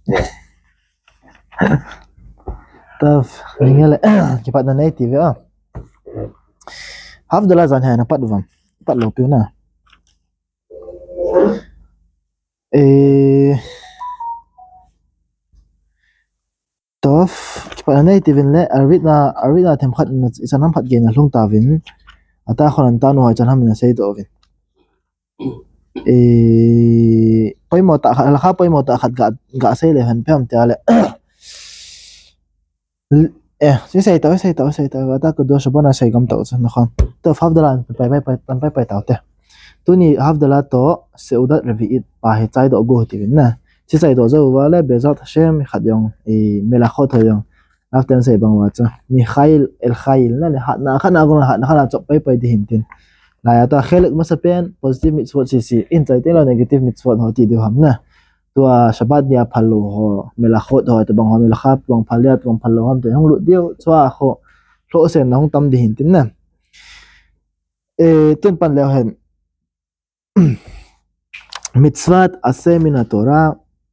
طب نيجي كيف native هفضل أزعل هنا بدفهم بدلو بيونا طب كيف native لا أريدنا تمخد إذا نمخد جينا لون تافين أتاخر أنتانو هاي تنهم من سيد أوفين باي موت الخا باي موت أخد قا سيله هن بهم تعالى سي تاو أتا كدو شبنا سي قم تاو نخان طب هفضل باي تاو ته توني هفضل تو سعودة رفيق باهي تايد أقوه تبينا سي دو زو ولا بزات شيم خديون ملاخوت هيون أفتن سي بان واتس ميخايل الخايل نا خنا أقول خنا تب باي دهنتين لا يتا خلق مسبين positive mitzvot sisi insight ela negative mitzvot hoti dio hamna tua shabat dia phalu ho melachot ho to bang ho melachap bang phaliat bang phalu ham te hong lu dio chwa kho lo sen na hong tam di hin tin na tun pan le hen mitzvat ase min torah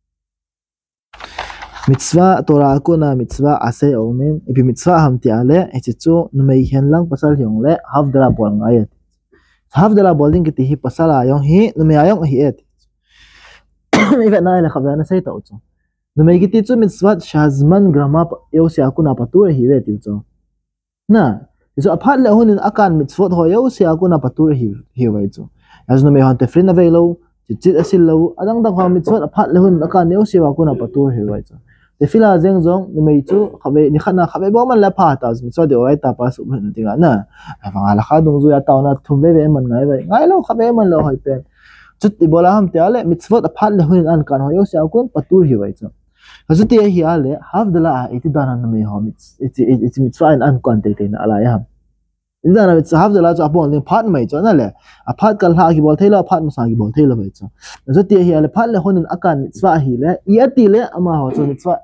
mitzvah torah kuna mitzvah ase omen ipi mitzvah ham ti ale echichu numei hen lang pasal hyong le havdra bol ngai هفضل بولدين كتي هي بسالة يوم هي نمي يوم هي إت إذا نايل خبرنا سيتا أوتو نمي كتي تو متسوات شازمان غراماب يوسي أكون أبطور هي ويت يوتو نا إذا أبحر لهون إن أكان متسوات هو يوسي أكون أبطور هي ويتو يعني نمي هون تفرين فيلو تجد أسيل لو أدان دعوة متسوات أبحر لهون إن أكان يوسي أكون أبطور هي ويتو تفيلا زين زون نمي تو خبي نخنا خبي بومن لا باتاز متسوات دي تا باس وبنتينا نا فعلى خادم زو يتاونا تمبي من غاي لو خبي من لو هاي بين جت بولا هم تعالى متسوات أبحر لهون إن كان هو يوسي أكون أبطور هي ويتو فزتي هي على هفضل إتدانا نمي هم إت متسوات إن كان تيتين على يهم إذا أنا هفضل أبون لين بات ما يجوا نلا أبات كل هاكي بول تيلا أبات مساكي بول تيلا بيجوا زتي هي على بات لهون إن أكان متسوات هي لا يأتي لا أما هو تو متسوات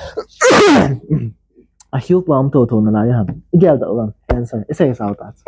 أشوف بام تو نلا يهم إجال تقولون إنسان إيش ساوتات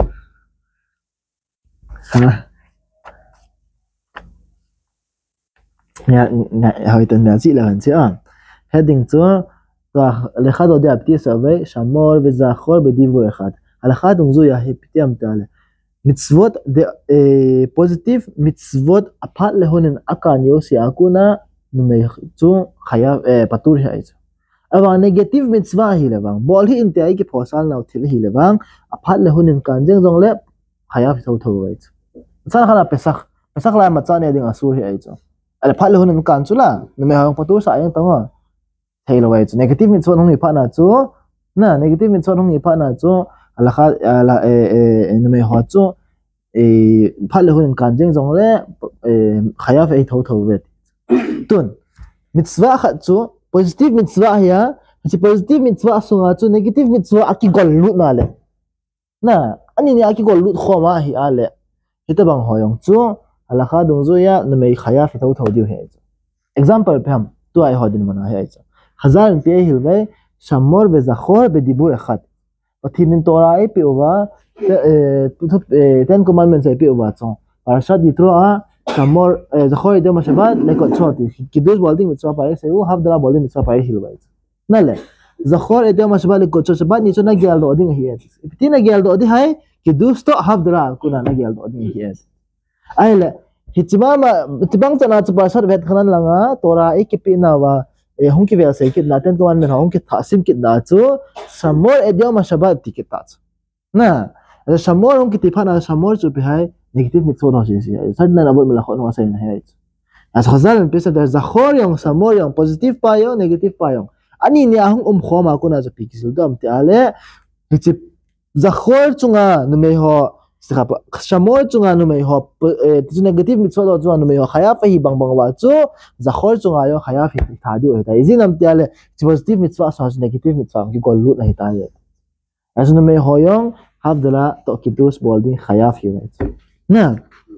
هاي تنبأزي لهن سيان heading to لخد ودي أبتي سوي شمور بزاخور بديفو إخاد على خد مزويا هي بتي أمتاله متسوت positive متسوت أبات لهون إن أكان يوسي أكونا نميتو خيا بطور هاي أبا negative متسوا هي لبان بول هي أنت أيك بوصل ناو تل هي لبان أبات لهون إن كان جن زون له خيا في توتو هاي مثلا خلا بسخ لا متساني أدين أسور هاي على بات لهون إن كان سلا نميهم بطور سايين تمام هي لو هيت نيجاتيف متسوت هم يبقى تو نا نيجاتيف متسوت هم يبقى تو على خا على نمي هاتو بحال هون كان جين زون له خياف اي تو ويت تون متسوا خاتو بوزيتيف متسوا هي هي بوزيتيف متسوا سوناتو نيجاتيف متسوا اكي غولوت ناله نا اني ني اكي غولوت خوما هي اله هيتبان هويون تو على خا دونزو يا نمي خياف تو ديو هي example بهم تو اي هودين منا هي خزال بيه هلوي شمور بزخور بديبور أخد وتيرن توراي بيوبا تن commandments بيوبا تون بارشاد يتروها شمور زخور يدوم شباب لكن شوتي كدوس بالدين متسوا باي سيو هفدلا بالدين متسوا باي هلوي نلا زخور يدوم شباب لكن شباب نيشو نجيال دو دين هي بتينا جيال دو دي هاي كدوس تو هفدلا كنا نجيال دو دين هي أيلا هتبان تنا تبارشاد بيت خنان لعا توراي كبينا و هم كيف يسيكت ناتن كمان من هم كتقسم كداتو سمور اديوم شباب تيكتات نا السمور هم كتيبان السمور جو بهاي نيجاتيف متسون هوشيسي سردنا نقول من الاخوان واسين هاي as خزال بيسا در زخور يوم سمور يوم بوزيتيف بايو نيجاتيف بايو اني ني هم خوما كنا جو بيكسل دوم تي هتي زخور تونغا نمي هو سخاب شمول تونغا نمي هو نيجاتيف متسون جو نمي هو خيا فهي بان بان واتو زخور تونغا يو خيا في تاديو هتا يزي نم تي بوزيتيف متسوا سو نيجاتيف متسوا كي غولوت لا هتا as نمي هو يوم هفدلا تو كيدوس بولدين خيا في ويت نعم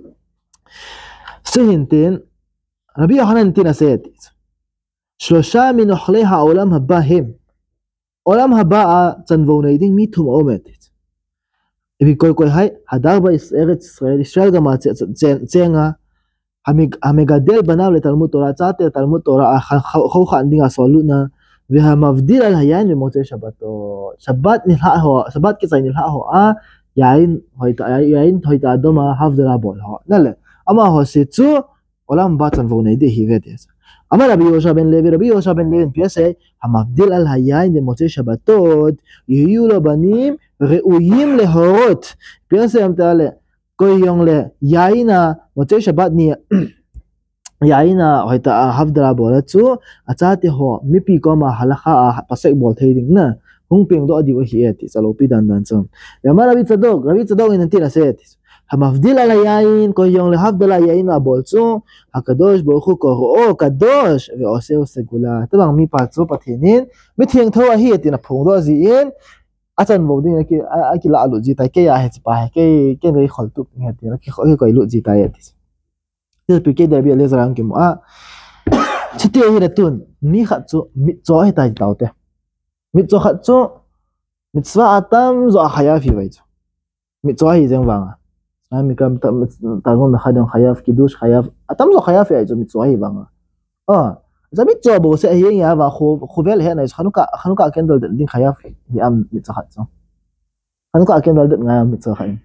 سهنتين ربي يوحنا نتينا سيتيت شلوشا من أحليها أولام هبا هم أولام هبا تنفونيدين ميتهم أومتت إبي كوي هاي هدابا إسرائيل إسرائيل جماعة تينا המגדל בניו לתלמוד תורה, צעתי לתלמוד תורה, חו חנדינג הסולונה, והמבדיל על היין במוצאי שבתות. שבת כצאי נלחה הואה, יין הייתה אדומה הבדלה בול. נלה, אמה הוסיצו, עולם בצן ועוניידי היבטס. אמר רבי יהושע בן לוי פייסי, המבדיל על היין במוצאי שבתות, יהיו לו בנים ראויים להורות. פייסי אמתעלה, כהיום ליין מוצאי שבת נהיה, יין הייתה הבדלה בולצו, הצעתי הו מפי כמה הלכה פסק בולטיידינג נה, הונפינג דו עדי וחיאתי, סלופי דנדנסון. ואמר רבי צדוק ננתי לסייטיס. המבדיל על היין, כהיום להבדלה יין הבולצו, הקדוש ברוך הוא קוראו קדוש, ועושה סגולה. תבר מי פרצו פתהנין, מתהנג תוה היא את נפונג דו זיין, אצן בודין כי לעלו זיתה, כי יחצפה, כי נראי חולטוק נהתי, כי קוילו זיתה יתיס. זה פרקי דרבי אליעזר כמוה, שתהיה היא נתון, מי חצו, מצוא את ההתאותה. מצוא חצו, מצווה אתם זו החייב היוויצו. מצוא היא זה מברה. מקרם תרגום אחד עם חייב קידוש חייב, אתם זו חייב היוויצו, מצוא היא מברה. אז המצוא בו עושה יהיה וחובל הנה, חנוכה הקנדל דין חייב יאם מצוא חצו. חנוכה הקנדל דין חייב מצוא חיים.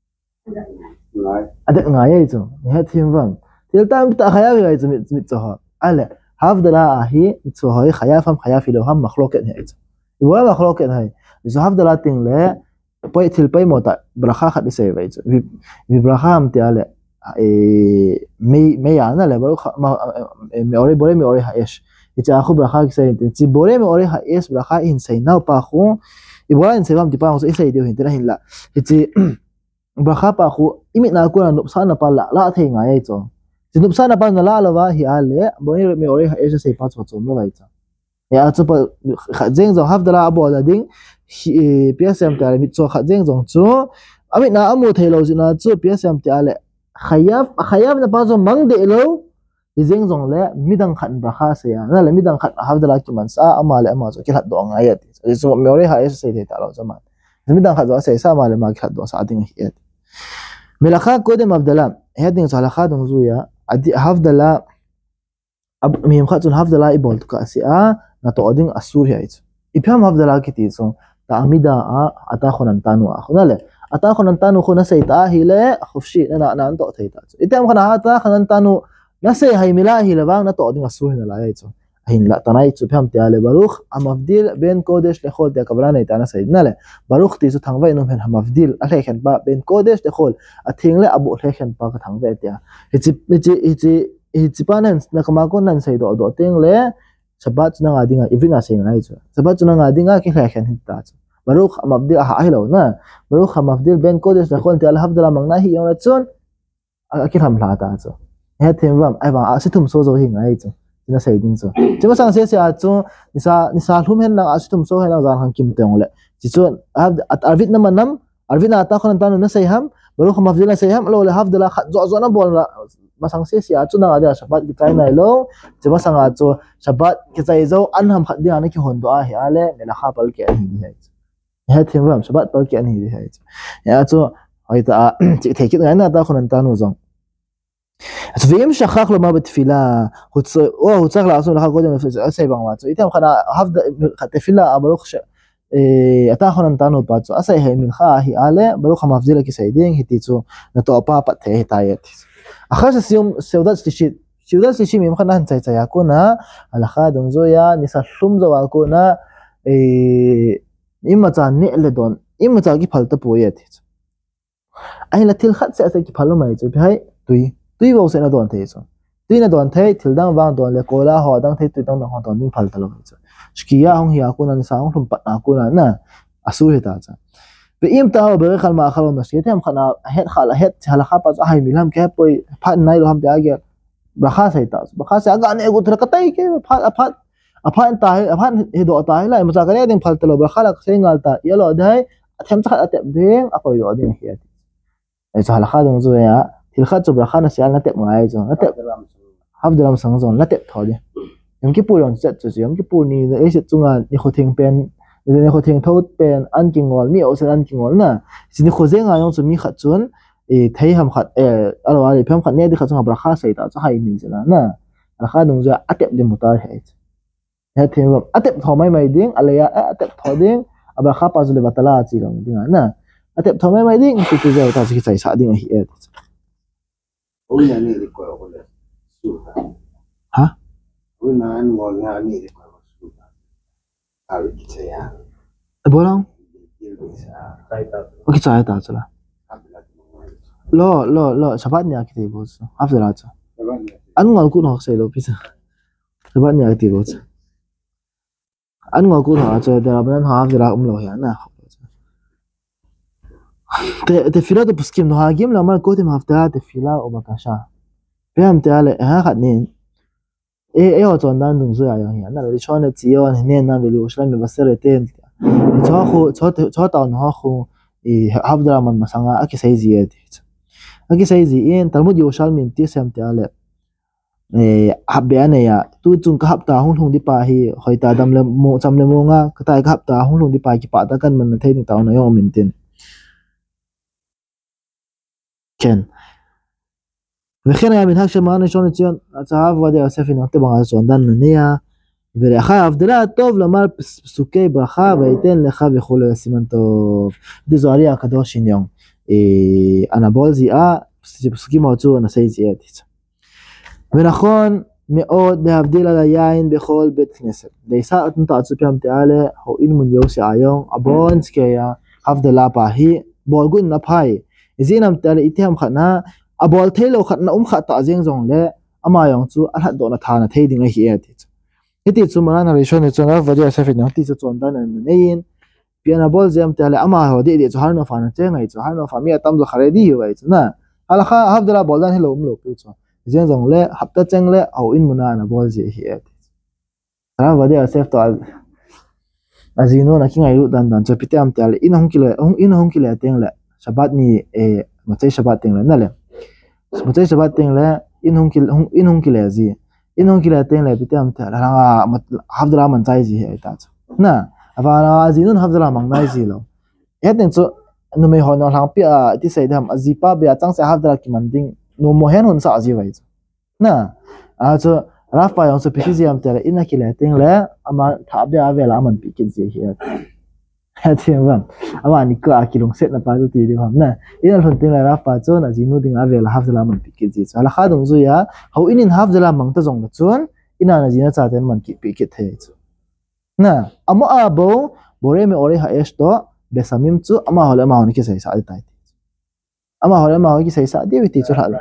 עדת ngaya itu, lihat himbang. Tiltam tak khayaf itu mitsoha. Ale, hafdala ahi mitsoha khayafam khayafiloham makhlukat itu. Iwa makhlukat hai. Iso hafdala tingle, poi tilpai mota berakha khat diseva itu. Vi berakha amti ale me yana le baru me ore haesh. Itu aku berakha kisah itu. Ci bore me ore haesh berakha insai nau pa aku. Iwa insai bam tipa aku isai dia hintra hinla. Itu berakha pa aku imit na aku nupsan apa la thei ngaya itu. Ci nupsan apa na la lawa hi ale bore me ore haesh sai pa chom lo itu. Ya tu pa khajeng zo hafdala abo la ding PSM tale mit so khajeng zong chu amit na amu thelo zina chu PSM tale khayaf na pa zo mang de lo izeng zong le midang khan brakha se ya na le midang khan hafdala ki mansa amale ama zo ki khat do ngaya ti so me ore haesh sai de ta lo zaman midang khat zo sai sa male ma ki khat do sa ding hi ملخا قدم هفدلا هادين صالحا دنزويا هفدلا ميم خاتون هفدلا يبولت كاسيا نتودين اسوريا ايت ابهم هفدلا كتيسو تعميدا اتاخون تانو اخنله اتاخون تانو خنا سيتا هيله خفشي انا انت تيتا اتم خنا اتاخون تانو نسي هي ملاهي لبان نتودين اسوريا لا ايت هين لا تناي تفهم تياله باروخ امفديل بين كودش لخول تي كبرانه تانا سيدنا له باروخ تيسو ثانغوي نو هن امفديل اخن با بين كودش لخول اثينله ابو لخن با ثانغوي تيا هيتي باننس نكما كونن سيدو دو تينله سبات نغا دينغا ايفينغا سينغا ايتو سبات نغا دينغا كي لخن هيتاتو باروخ امفديل اهيلو نا باروخ امفديل بين كودش لخول تي الحمد منغناهي يونتسون اكيد هم لا تاتو هتم فام ايفا اسيتم سوزو هينغا ايتو na sai ding so chima sang se a chu nisa hlum hen na asitum so hen zan han kim teng le chi chu arvit na manam arvit na ta khon tan na sai ham baru kham hafdila sai ham lo le hafdila zo zo na bol masang se a chu na ada sabat ki kai nai lo chima sang a chu sabat ki sai zo an ham khat dia na ki hon do a hi ale me la kha pal ke ani hi he thim ram sabat pal ke ani hi ya chu hoi ta chi thekit ngai na ta khon tan no zong אז ואם שכח לומר בתפילה, הוא צריך לעשות לך קודם עשה בנואצו, איתם תפילה ברוך אתה יכול נתנו פצו, עשה מנחה היא עלה, ברוך המבדיל כסיידין, היתיצו נטו אפה פתה היתאייתיס. אחרי שסיום סעודת שלישית ממך נהנצייצה יקונה, הלכה דונזויה, ניסה שום זו יקונה, אם מצא נעלדון, אם מצא גיפלת פרויקטיס. אני לתלחת שעשה גיפלו מהיצו, בהי תוי. Tui vào sẽ là đoàn thể rồi, tui là đoàn thể thì đang vang đoàn là cô la họ đang thấy tui đang hoàn toàn những phật talo rồi, skia hong hiya cô nan sang hong pat na cô nan na asur hết ta, về im tao bởi khal mà khal mà skia thêm khana hết halakha pas ahai milam ke poi phat nai lo ham ta ge bakha sai ta bakha sai aga ne ego thra katai ke phat ta he do ta lai ma ka ne ding phal talo bakha la sai ngal ta yelo dai athem cha atep ding apoi do ding hiya ai cha halakha dong zo ya tilkhat chu brakhana sial na tep ngai zo na tep hafdalam sang zon na tep thodi yam ki puron chat chu yam ki pur ni e se chunga ni khothing pen ni khothing thot pen an kingol mi ose an kingol na sini khozenga yong chu mi khat chun thấy hầm khát alo ali phim khát nè đi khát xong bạc khá say ta cho hay mình chứ na khá đúng rồi atep đi một tay hết thì atep thò mấy tiếng alaya atep thò tiếng bạc khá pas lên batala chỉ lòng tiếng na atep thò mấy tiếng thì giờ ta chỉ say sa tiếng hết ôi nhà này đi qua rồi hả ôi anh ngon nhà này đi qua rồi à bị chết à bố đâu 오케이 자 했다 하잖아 로 사봤냐 그때 보스 앞서 나왔죠 안 가고 나왔어요 비서 사봤냐 그때 보스 안 가고 나왔죠 내가 맨 하프라 umlo na te fila to puskim no hagim la mal kote mafta te fila o bakasha pem te ale ha khanin ho chon dan dung zo ya yang na ri chon ti yo ne na velu shlam basere te cho tao nó khu hấp ra mình mà sang á cái say gì thì cái say gì in talmud yoshal min ti sem te ale hấp bé này à tu chung cái hấp ta hung đi pa hi hoi ta dam le mo cham le mo nga cái tai cái hấp ta hung đi pa ki pa ta kan mình thấy tao nó yo min tin ken וכן היה מנהג שמרן ראשון לציון הצהב עובדיה יוסף נותן ברצון דן נניע ולאחר ההבדלה הטוב לומר פסוקי ברכה ויתן לך וכולי סימן טוב. דזוהרי הקדוש עניון אנבול זיעה פסוקים הוצאו נשאי זיעה ונכון מאוד להבדיל על היין בכל בית כנסת. דייסה אתנו תעצו פעם תעלה הואיל מוניוסי היום אבון סקיה הבדלה פהי בולגון נפהי איזינם תעלה איתי המחנה abol thelo khatna khat ta jeng jong le ama yong chu a hat do na thana thei ding a hi ati iti chu mana na rishon ni chona vaja sa fit na ti chu chon dan nein piana bol jam ta le ama ho di chu har no fa na cheng ai chu har no fa mi atam zo khare di hi chu na ala kha habdala bol dan hello umlo pu chu jeng jong le hapta cheng le au in muna na bol je hi ati ra vaja sa to azino na kingai ru dan dan chu pitam ta le in hong kile teng le sabat ni machai sabat teng le na le machai sabat teng le in hong kile ji in hong kile teng le pitam ta la habdala man chai ji ai ta na avana azinun habdala mang nai ji lo eten chu no me ho no hlang pi a ti sai dam azipa be chang sa habdala ki man ding no mo hen hon sa ji wai na a chu rafa yong chu pisi am ta in kile teng le ama tha be avela man pi kin ji hi hatiam bang ama ni ka kilong set na pa tu ti ham na in hon teng la rafa chu na jinu ding avela habdala man pi kin ji ala kha dong zu ya ho in habdala mang ta jong na chun ina na jina cha ten man ki pi ki the chu na amo abo bore me ore ha esto besamim chu ama hole ma hon ki sai sa tai ama hole ma hon ki sai sa de ti chu hal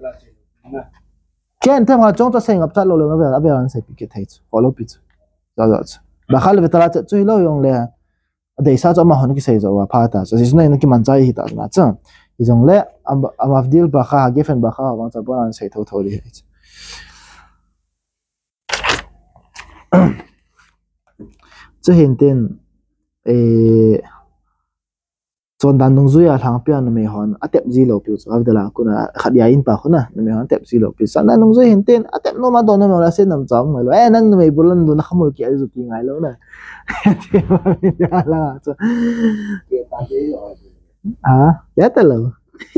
ken tem ha chong to sai ngap cha lo lo ngap an sai pi ki the chu follow pi chu za chu ba khal ve tala chu lo yong le de sa chu ama hon ki sai zo wa pha ta so jisna in ki man chai hi ta na cha izong le am afdil ba kha gefen ba kha wa cha bon an sai tho tho ri hai chu hin ten chon dan nong zuya thang pian me hon atep ji lo pi chu avdala kuna khadia in pa khuna me hon tep ji lo pi san nong zu hin ten atep no ma don no la se nam chang mai lo nang me bulan du na khamul ki azu ti ngai lo na ti ma mi la chu ya ta lo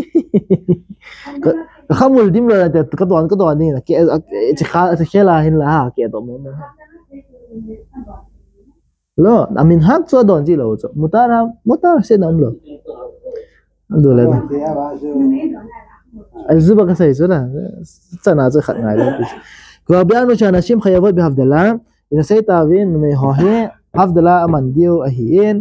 khamul dim lo ta ka don ni na ki chi khela hin la ha ki to mo lo amin hak cho don ji lo cho mutar se nam lo do le azuba ka sai sura chana cha khat ngai lo ko bian no chana sim khayawat bi hafdala ina sai ta win me ho he hafdala aman dio a hin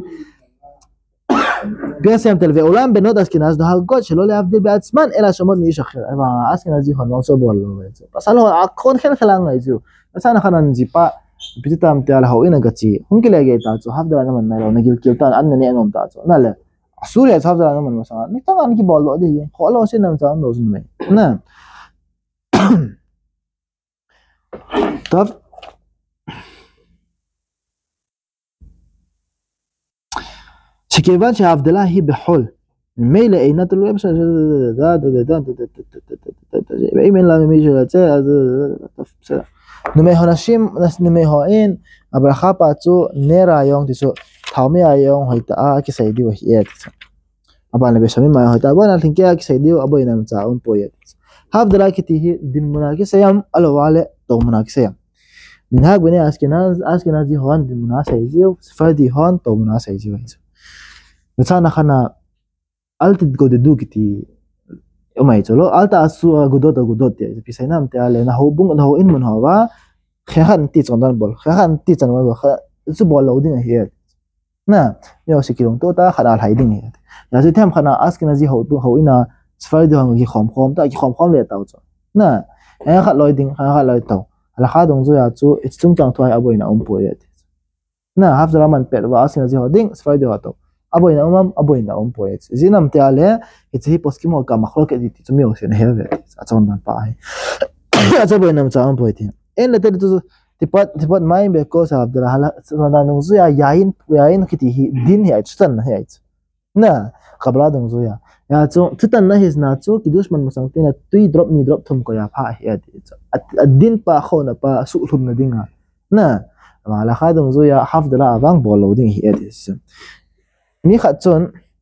biasam telve ulam benot askinaz do hagot shelo le hafdil bi atsman ela shomot mi shakhir aba askinaz ji hon so bol lo pasalo akhon khel khalang ngai ju asana khanan ji pa pitam te ala ho ina gachi hungkile ge ta chu hafdala na man na lo nagil kilta an ne anom ta chu na le asuriya hafdala na man ma sa ni ta an ki bol lo de ho lo sin nam cha no sun me na tab شكيبان عبد الله هي بحول ميل اينات الويب ايمن لا ميجي نمي هناشيم نمي هوين ابرخا باچو نيرا يونگ تيسو ثاومي ايونگ هيتا كي سايدي وهي aban le besami ma hota bona thingkia ki saidio aboina cha on poet hafdala ki ti din muna ki sayam alwale to muna ki sayam min hak bene askenaz di hon din muna saizio sfardi hon to muna saizio machana khana altid go de du ki ti omai cholo alta asu godot te pisainam te ale na ho bung na ho in mun hawa khan ti chondan bol khan ti chanwa ba kha su bol loading here na yo sikirong to ta khana hiding here ya se them khana askena ji ho tu ho ina sfardi hon ki khom ta ki khom le taw cho na e kha loading kha loi taw ala kha dong zo ya chu it's chung chang thwai aboina po ye na haf zara man pet wa askena ji ho ding sfardi ho to aboina po ye zinam te ale it's hi poskimo ka makhlo ke ti chumi o sen here achon dan pa hai acha boina cha po ye en le te tu tipat mai be ko sa abdala hala sana nung zo ya yain kiti hi din hi chutan na hi na qabla dong zo ya chu chutan na his na chu ki dushman musang te na tui drop thum ko ya pha hi din pa kho na pa su thum na dinga na mala kha dong zo ya hafdala awang bol loading hi adis mi kha chon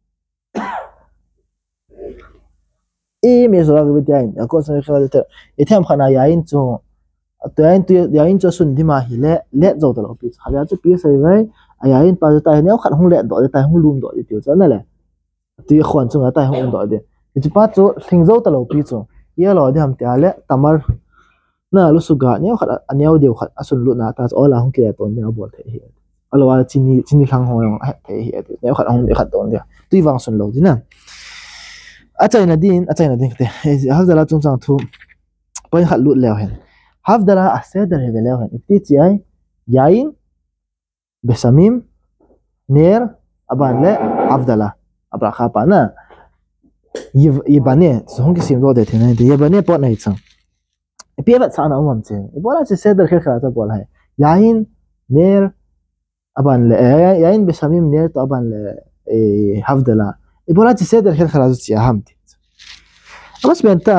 me zo ga bitain ko sa kha te ethem khana yain chu yain cho sun dima hi le zo to pi khala chu pi sai vai yain pa ta ne khat hung le do ta hung lum do ti cho na le ti khon chu ta hung do de ti pa chu thing zo to pi chu ye lo de ham ta le tamar na lu su ga ne khat aneu de khat asun lu na ta ola hung ki ton ne bol the hi alwa chini thang ho yong the hi ne khat hung de khat ton de ti wang sun lo di na achaina din te hafdala chung chang thu pai khat lu le hen hafdala asedar he velo hen ti chi ai yain besamim ner aban le hafdala abra kha pa na yibane song ki sim do de thina de yibane pot nai chang pe ba sa na umam che bola che sedar khe kha ta bol hai yain ner aban le yain besamim ner to aban le hafdala bola che sedar khe kha zu chi aham ti amas benta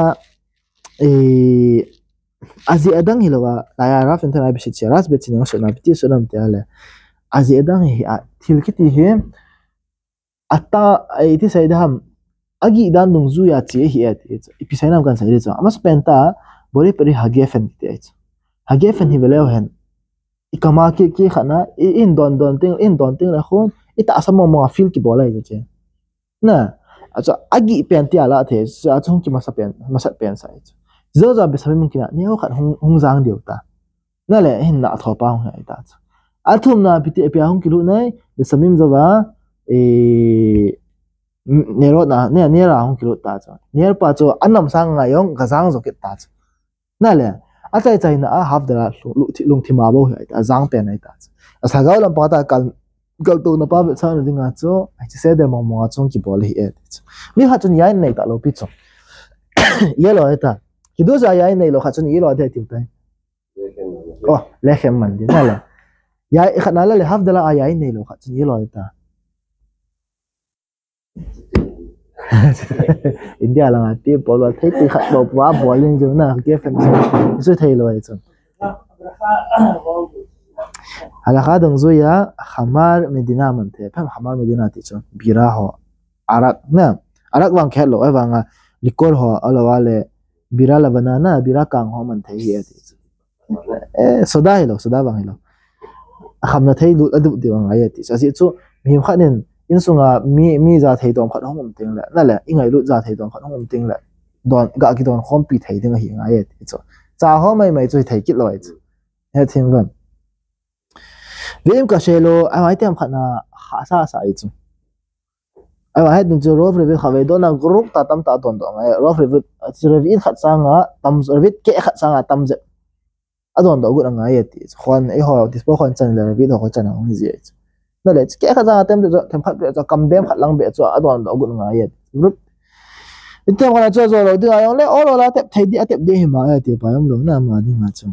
azi adang hilowa laya raf entana bisit ras betsin ngo sona biti sonam te ale azi adang hi thilkiti he atta iti saidam agi dan dung zu ya che hi at episainam kan saide cha amas penta bori peri hagefen ti ach hagefen hi velo hen ikama ki khana in don ting la khon ita asamo mo feel ki bola hi che na acha agi penti ala the cha chung ki masa pen sai zo za be samim kina ne ho khat hung jang deuta na le hin na tho pa hung ai ta athum na piti epia hung kilu nai be samim zo ba nero na ne ra hung kilu ta cha ner pa cho anam sang nga yong gazang zo ke ta cha na le achai chai na half da lung thima bo ai ta jang pen ai ta asa gaw lam pa ta kal to na pa be sa na dinga cho ai se de mo chung ki bol hi e mi ha chun yain nei ta lo pi cho yelo eta kido za yain nei lo kha chun yelo de ti tai oh lechem man di na le ya khana la le half da la yain nei lo kha chun yelo eta India lang ati bol thai ti khat bo wa bowling jo na ke fan so thai lo ai chun hala kha dong zo ya khamar medina man the pham khamar medina ti chon bira ho arak wang khel lo awanga likor ho alawale bira la banana bira kang ho man the hi ati soda wang hilo khamna thai lu adu de wang ai ati asi chu mi khanen insunga mi za thei dom khat hom ting la na le ingai lu za thei dom khat hom ting la don ga ki don khom pi thei ding hi ngai ati chu cha ho mai chui thei kit loi chu he thim van vem ka shelo ai tem khana sa ai chu ai wa het chu rof revit khawe don na group ta tam ta don dong ai rof revit revit khat sanga tam revit ke khat sanga tam je adon do gu ngai ati khon ai ho dispo khon chan le revit ho chan ong ji ai na le ke kha za tem khat cho kam bem khat lang be cho adon do gu ngai ati group item khana cho zo lo di ayong le olo la tep thei di atep de hi ma ati pa yam lo na ma di ma chu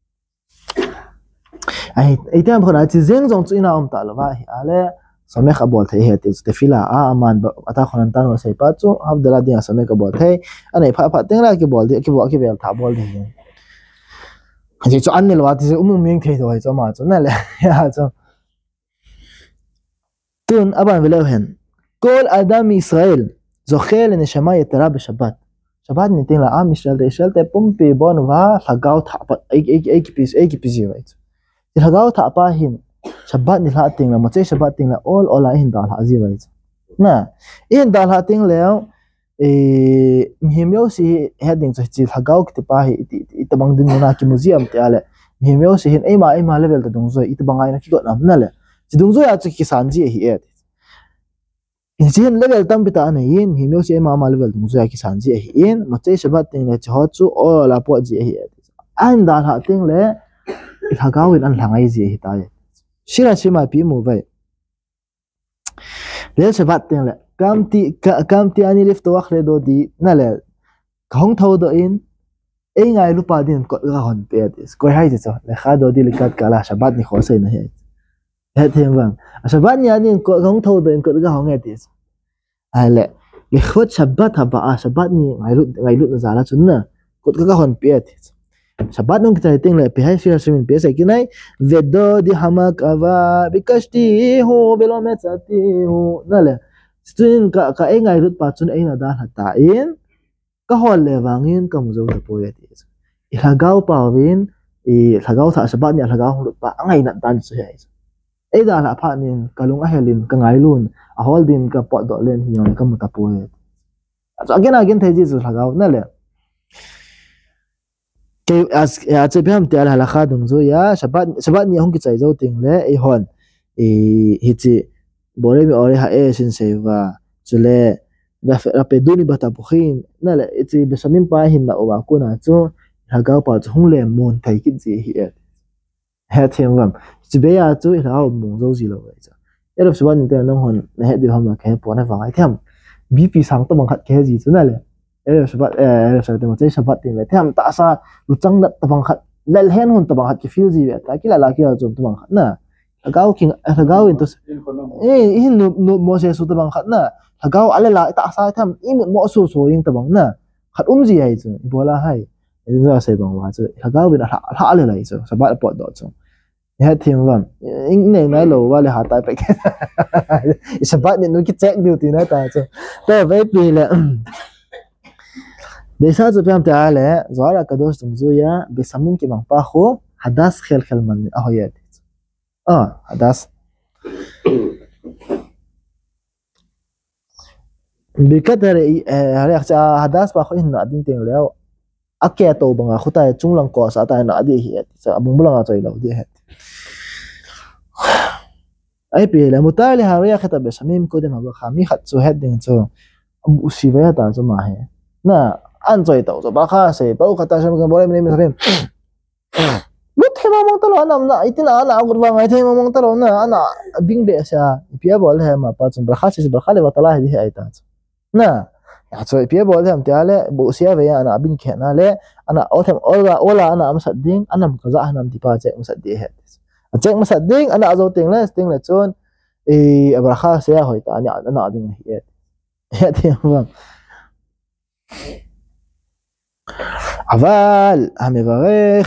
ai item khana chi zeng jong chu ina ta lo wa hi ale some kha bol thei he te fila aman ata khonan tan wa sei pa chu abdala dia some ka bol thei anei pha teng la ki bol ki bel tha bol de ji chu an ne lo wa ti ming thei do hai cho ma chu na le ya chu tun aban velo hen כל אדם מישראל זוכה לנשמה יתרה בשבת. שבת ניתן לעם ישראל פומפי בון והגאות אי כפיזי ראית. הגאות הפעין שבת נלהטים למוצאי שבת תין לאול או להין דל העזי ראית. נא, אין דל העטין לאו מהם יוסי הדין זוהי הגאות כתפאי איתבנג דנונה כמוזיאם תעלה מהם יוסי הן אימה לבל תדונזוי איתבנג עינה כגות נמנלה תדונזוי עצו כסנזי היית. Insihin level tam bita anayin himyo si mama level tung so yaki sanji ahin mochei shabat ting le chhotsu o la po ji ahi an dal ha ting le ilhagawin an hlangai ji ahi tai shira shima pi mu vai le shabat ting le kamti ani lift wa khre do di na le khong thau do in ei ngai lu pa din ko ga hon pe dis ko hai ji so le kha do di likat kala shabat ni khosai na he hết thêm vâng Shabbat nhà đi không thâu đến cỡ cái họ nghe tiếng ai lệ cái khốt Shabbat hả bà Shabbat như ngày lúc nó giả là chúng nè cỡ cái hòn biết Shabbat nông cái tiếng lệ phải hay suy mình biết cái này về đó đi hamak ava bikashti ho velometati ho nè lệ student cái ngày lúc bà chúng ấy là đã là tain cái hòn lệ vangin cầm dấu tập bồi tiếng ilagao pawin ilagao thà Shabbat nhà ilagao không được bà ngày nặn tan suy ấy đã là phát nên kalung ahelin ka ngai luôn a holding ka pot do len hiong ka mutapoe so again thấy gì rồi lagaw na le ke as che bam te ala kha dung zo ya shabat ni hong ki chai zo ting le e hon hi chi bore mi ore ha e sin seva chule ra pe duni bata pukhin na le e chi besamim pa hin na owa ko na chu lagaw pa chung le mon thai ki ji hi hết thêm vâng chỉ bây giờ chú là ông muốn dâu gì rồi vậy chứ lúc sau này nó hòn hết điều hôm là cái bỏ này vào ai thêm BP sáng tôi bằng hạt cái gì chứ này là lúc sau thì một cái sắp thì lại thêm tại sao lúc trăng đất tôi bằng hạt lên hen hòn tôi bằng hạt cái feel gì vậy tại cái là cái là dùng tôi bằng hạt nè gạo kinh gạo into in no mo se su tôi bằng hạt nè gạo alle lại tại sao thêm in một mo su su in tôi bằng nè hạt gì vậy chứ bỏ là hay nên là sẽ bằng hóa chứ gạo bên là alle lại chứ sắp bỏ đó chứ hết thêm vâng những này nói lồ qua là hạ tại phải sẽ bắt những cái check điều thì nói tại chứ tại vậy vì là để sao cho em ta là rõ là cái đó chúng tôi á bị sắm những cái bằng pa khô hadas khel khel man ahoyat hadas bị cái này hadas pa khô in nó định tiềnแล้วakia to banga khutai chunglang ko sa ta na adi hi sa abung bulanga choi lo di het ai pi la mutai le hariya khata be samim ko de ma ba khami khat chu het ding chu abu siwa ta chu ma he na an choi to ba kha se ba khata sam ka bole me samim lu thema mong talo nam na itina na gurwa ngai thema mong talo na ana bing be sa pia bol he ma pa chum ba kha se ba kha le ba tala hi ai ta na so pia bol hem tiale bu sia ve ana bin khena le ana othem ola ana am sading anam ka za anam ti pa che am sadi he check ma sading ana azo ting le chon abrakha se hoi ta ana ding hi he ti vâng אבל המברך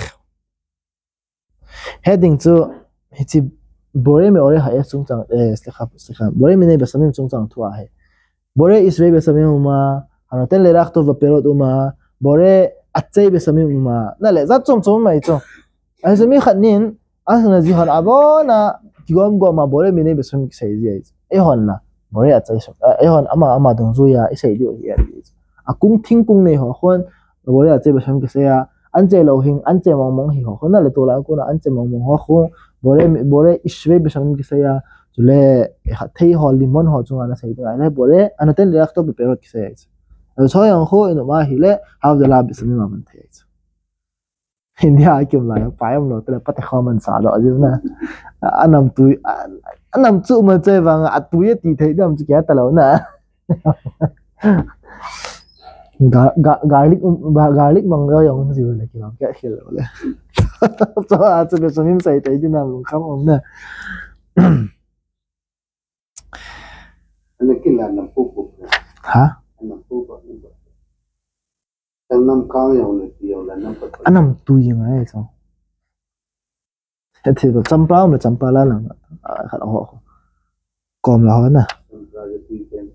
heading to היצי בורא מאורי האף צונצang סליחה בורא מיני בסמים צונצang תואה בורא ישבי בסמים ומה הנותן לרח טוב בפירות ומה בורא עצי בסמים ומה נלה זאת צומצום מה איתו אז מי חנין אז נזיחון אבונה תגום גומה בורא מיני בסמים כסייזי איתו איהון לה בורא עצי איהון אמה דונזויה איסיידיו היא akung thingkung nei ho khon bore a che ba sam ke se ya anche lo hing anche mong hi ho khona le tola ko na anche mong ho kho bore iswe be sam ke se ya chule thei ho limon ho chunga na sei ta le bore anaten react to be perot ke se ya so so yang ho ino ma hi le how the lab is ma man thei india akim la pa yam lo tele pat kho man sa lo ju na anam chu ma che wang atu ye ti thei dam chu kya ta lo na garlic mangga yang gì vậy kiểu cái kiểu là cho ăn cho cái mình xài thấy thế nào không ông nè anh cái là nằm phụ hả nằm phụ trong năm cao yang là điều là năm anh nằm tui như vậy sao thì chăm bao là chăm bao là khá là họ còn là hết nè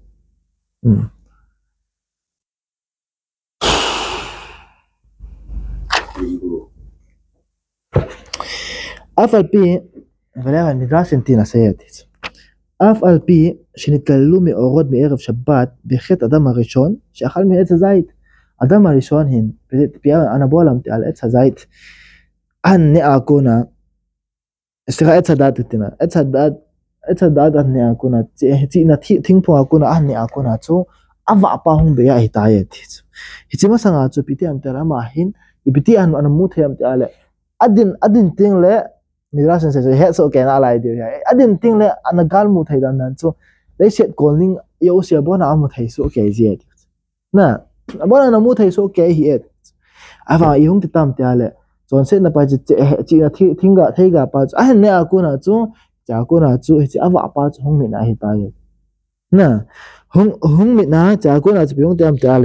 אף על פי, ולראה המדרש הנתינה סייתית, אף על פי שנתגלו מאורות מערב שבת בחטא אדם הראשון שאכל מעץ הזית. אדם הראשון הן, הנבוא על עץ הזית, הנעקונה, סליחה, עץ הדת תתנה, עץ הדת הנעקונה, תינפו הקונה, הנעקונה צו, אבא פעם ביה היתאייתית. הצימה סנגצו פיתי המתרה מהין, פיתי הנמות המתעלה, עדין תינג לה, מדרש נסה, הצו כנה על הידיעה, עדין תינג לה, הנגל מות הידן ננצו, ליישת גולנינג יאוסי הבונה עמות היסו כאזייתית. נא, הבונה נמות היסו כאזייתית. אבל יום תתם תעלה, 전세나 빠지 지가 태가 빠지 아 내가 고나죠 자고나죠 이제 아바 빠지 홍미나 해다요 나 홍미나 자고나죠 비용대함 때알레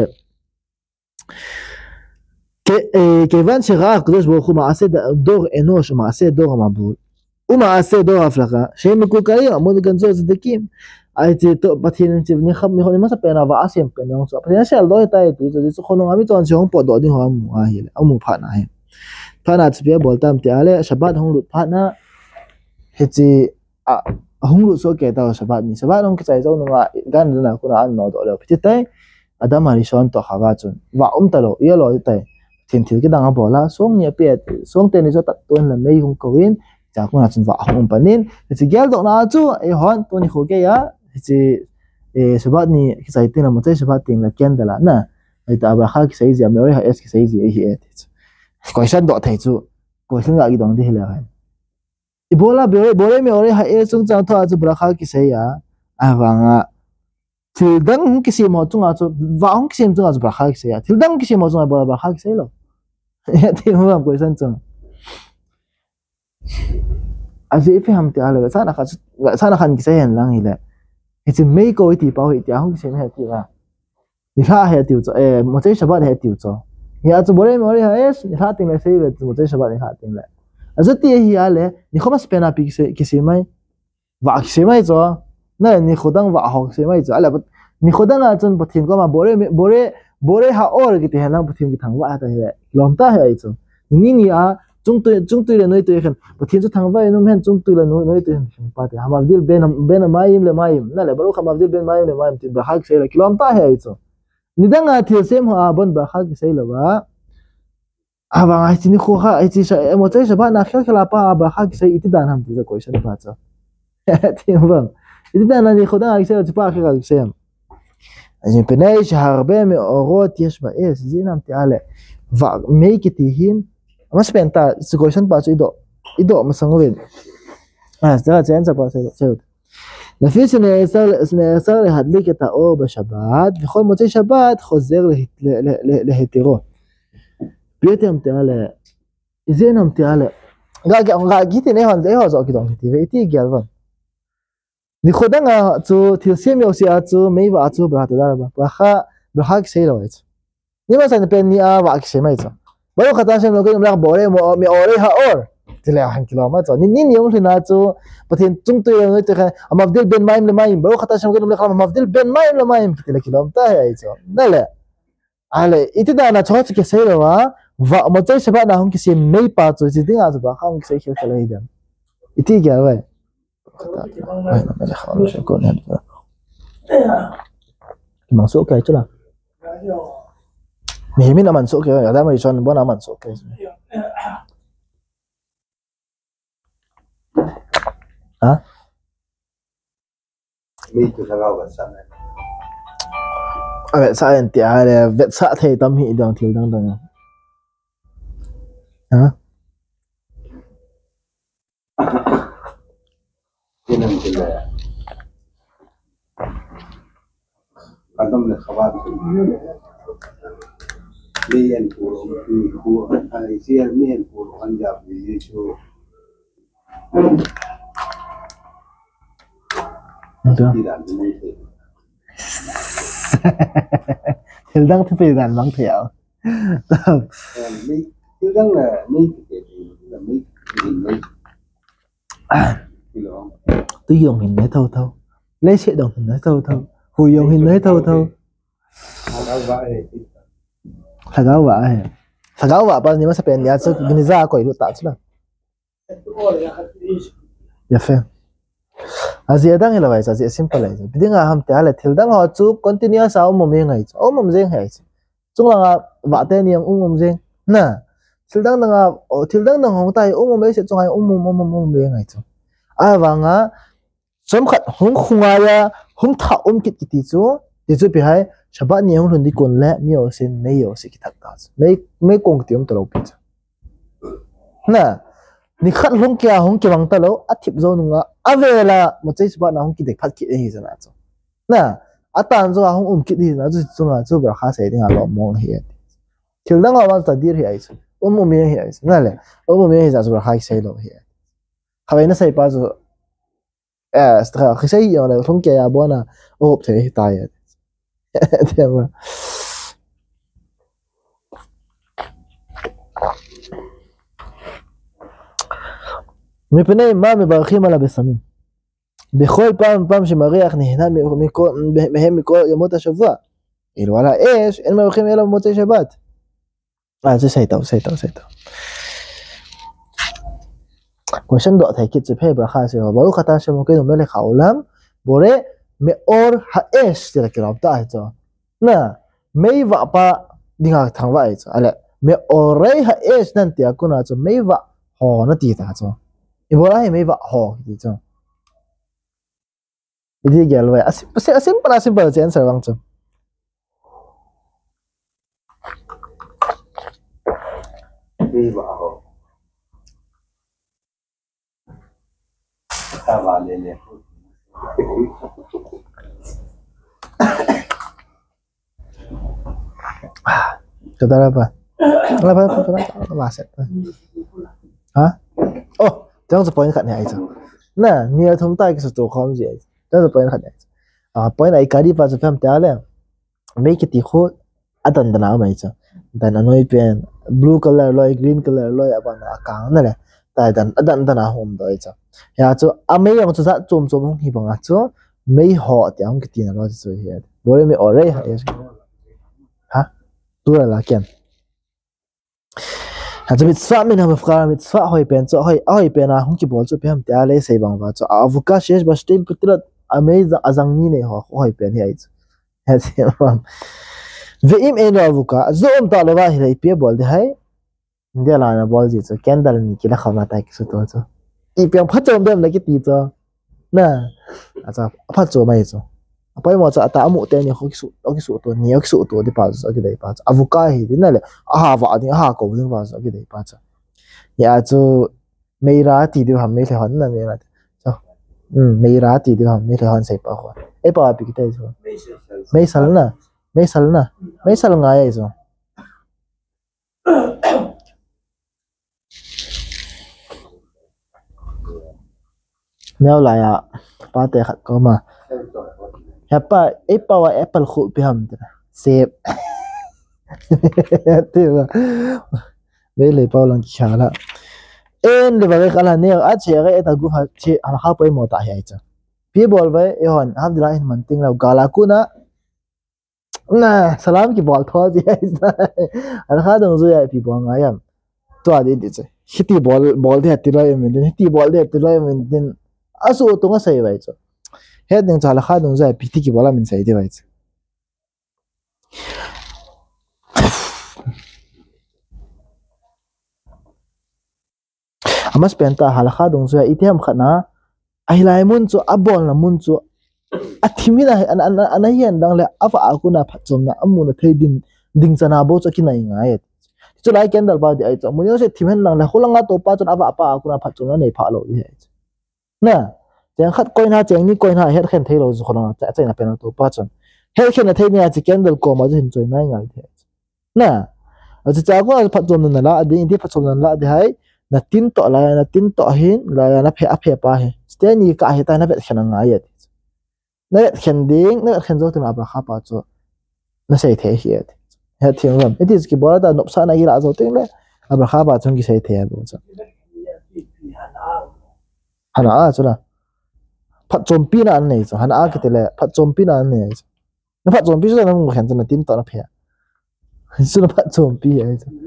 כיוון שראה הקדוש ברוך הוא מעשה דור אנוש ומעשה דור המבול ומעשה דור ההפלכה שהם מקולקלים עמוד גנזו צדיקים הייתי בתהילים צבניחם נמאס הפנה ועשים פנה הפנה שלא הייתה איתי זה זכרונו אמיתון שהום פה דודים הוא פנה הם פנה צביע בולתם תעלה שבת הונגלות פנה היצי הונגלות סוקטה שבת שבת הונג קצייזו נומה גן דנה כונה על נודו לא פתיתי אדם הראשון תוך חבצון ואומתלו יהיה לו איתי תנתיל כדanga bola song nya pet song ten iso tatun la mei hung koin ja ko na chun wa hung panin ti gel do na chu e hon to ni khoge ya ti sabat ni ki sai tin mo tai sabat tin la ken dala na ai ta ba kha ki sai ji me ore ha es ki sai ji e hi et ko san do thai chu ko san ga gi dong de la hai i bola bore me ore ha e chung chang tho chu bra kha ki sai ya awanga tilдang ki si mo chung a chu wa hung ki sim chung a chu bra kha ki sai ya tilдang ki si mo chung a bra kha ki sai lo thì không làm quấy sân chừng, à dễ phải làm tiền là sao là khăn cái xe lăng gì đấy, thì mấy cô ấy thì bảo thì không cái xe này thì là, thì他还丢着，我这什么还丢着，你要做不来，你他定来谁个，我这什么你他定来，啊这第一下嘞，你后面是变那比些没，挖些没做，那你后当挖好些没做，啊不，你后当啊真不听过嘛，bore ha or gitu helang putin ki thangwa ata he lomta he aicho ni a jungtui le noi tu khan putin chu thangwa no men jungtui le noi tu khan pa te hamavdil ben maim le maim na le baro hamavdil ben maim le maim ti bahag se le kilomta he aicho nidanga thil sem ha bon bahag se le ba awang ai chini kho kha ai chi sa mo chai sa ba na khela pa bahag se iti dan ham ti za question pa cha ti bang iti dan ni khoda ai se pa khela se אז מפני שהרבה מאורות יש באש, זה נמתי עלה, ומי כתיהין, ממש פנתה, סגושן פעצו אידו, מסנגובין. אז תראה, ציין ספר סייעות. לפי שנאסר להדליק את האור בשבת, וכל מוצאי שבת חוזר להתירו. ביותר נמתי עלה, זה נמתי עלה. גיתי נהון, זה איהו זו כדום, ואיתי הגיע לבן. nikhodanga chu thilsiam yo sia chu meiwa chu bra ta ba kha bra ki sei lo et ni ma san pen ni a wa ki sei mai chu baro khata sem lo ke mla bore mo me ore ha or tile han kilo ma chu ni yong thina chu pathin chung tu yong te kha amavdil ben maim le maim baro khata sem ke mla kha amavdil ben maim le maim tile kilo ta hai chu nale ale iti da na chu ke sei lo wa mo chai saba na hong ki sei mei pa chu ji dinga chu ba khang sei khel khel hidam iti gya wa Ay, no me dejaban no sé con él. Masuk kayak itu lah. Mihimi na masuk kayak, ada mah ison bona masuk kayak. Hah? Itu kalau bahasa. Vet sa enti ada vet sa thei tam hi dang thil dang dang. Hah? Tienen que leer. Cuando me acaban bien puro, ahí sí es bien puro, anja bicho. Tidak mungkin. Hildang tu pedan bang thiau. Hildang là mấy tôi dùng hình nói thâu lấy sẽ đồng hình nói thâu hui yong hin nei thâu thâu thagau wa pa ni ma sapen ya chu gini za koi lu ta chu la ya fe azia dang ila vai sa simple ai bidinga ham te ala thil dang ho chu continuous au mom me ngai chu mom jeng hai chung langa wa te niang mom jeng na thil dang dang hong tai mom me se chung ai mom me ngai chu a wanga som khat hong khunga ya hong tha kit ti chu ti chu pi hai shabat ni hong di kon le mi o sin me yo se ki thak ta me kong tiom to lo pi na ni khat hong ki wang ta lo athip zo nunga avela mo chei shabat na hong ki dek phat ki hi jana chu na atan zo hong ki di na chu chunga chu bra kha se ding a lo mong hi thil dang awan ta dir hi ai chu me hi ai na le me hi za chu bra kha se lo hi khawaina sai pa zo stra khisai yo le hong ya bona op the ta ya tema מפני מה מברכים על הבשמים בכל פעם שמריח נהנה מהם מכל ימות השבוע אילו על האש אין מברכים אלא במוצאי שבת זה סייטו קושן דעות היקיד צפה ברכה סביבה ברוך אתה שמוקד ומלך העולם בורא מאור האש תראה כאילו עבדה את זה מי ואפה דינגה תחנבה את זה מאורי האש ננטי הקונה את זה מי והו נטי את זה Ibola may va ho dito. Idi galway. Simple si answer bang to. May va ho. Tama nene. Saudara apa? Maset. Hah? Oh, jangan sepoin kat ni aja. Nah, ni ada thom tai ke satu khom je. Jangan sepoin kat ni aja. Poin ai kadi pa se fam ta le. Make it ho adan dana mai cha. Dan anoi pen blue color loi green color loi abang akang na le. Tai dan adan dana hom doi cha. Ya chu amei yang chu sa chom hong hi bang chu mei ho tiang ki tin lo chu hi. Bore me ore ha. Tu la kian. Hãy subscribe cho kênh Ghiền Mì Gõ để không bỏ lỡ những video hấp dẫn apa yang macam ata amu te ni hoki su to ni hoki su to di pa so ki dai pa avuka hi din le va di ko din pa so ki dai pa ya chu meira ti du ham me le hon na meira so meira ti du ham me le hon sai pa ho e pa pi ki tai so me sal nga ya so neo la ya pa te khat ko ma apa apple khu piham sep tiba bele paulang khala en le ba khala ne a che ga eta gu ha che ala kha pai mo ta hi cha pi bol ba e hon hamdulillah in man ting la gala kuna na salam ki bol tho ji ala kha dong zu ya pi bol ngayam to adi di che hiti bol de ti la em din hiti bol de ti la em din asu to nga sai bai cha heading cha la kha dong za piti ki bola min sai de bai amas penta hala kha dong za itiam khana ai lai mun chu abol na mun chu athimina anahian dang le afa akuna phachom na amuna theidin ding chana bo chu kinai ngai chu lai candle ba di ai chu mun se thimen nang la holanga to pa chon ava apa akuna phachom na nei pha lo hi na chẳng khát coi na chẳng ni coi na hết khen thấy rồi còn chạy chạy là bên tôi bắt chọn hết khen là thấy nha chỉ candle có mà hình chơi ngay ngay thế nè ở chỉ cháu có phát chọn nên là đi phát chọn nên là đi hay là tin tọ hin là nó phải pa hay thế ni cả hết tay nó bị khen ngay vậy nó khen điên nó khen rồi thì mà khá bắt chọn nó sẽ thế hiện hết tiếng rồi cái cái bảo là nộp sang này là rồi tiếng đấy mà khá bắt chọn cái sẽ thế rồi hả à chỗ nào phát chompi na an nei chu han a ke le phát chompi na an nei chu na phát chompi chu na mo khan chu na tin to na phia chu na phát chompi ai chu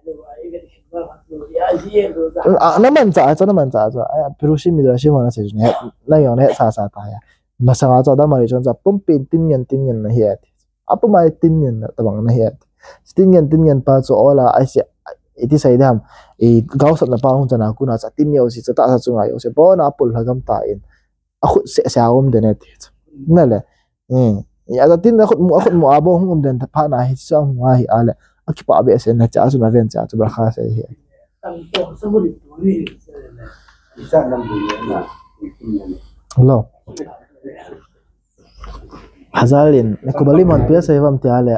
na man cha chu ai pirushi midrashi ma na se chu na yo ne sa ta ya ma sa cha da ma ri chon cha pum pin tin yan na hi apa mai tin yan na tabang na hi tin yan pa chu ola ai se iti sai dam e gaw sat na pa hun chana ku na cha tin yo si cha ta sa chu nga yo se bo na pul hagam ta in a khut se sa om de ne ti na le ya da tin a khut mu abo hum den pha na hi cha nga hi ale a ki pa be se na cha su na ven cha chu ba kha se hi lo hazalin ko bali mon pe se vam ti ale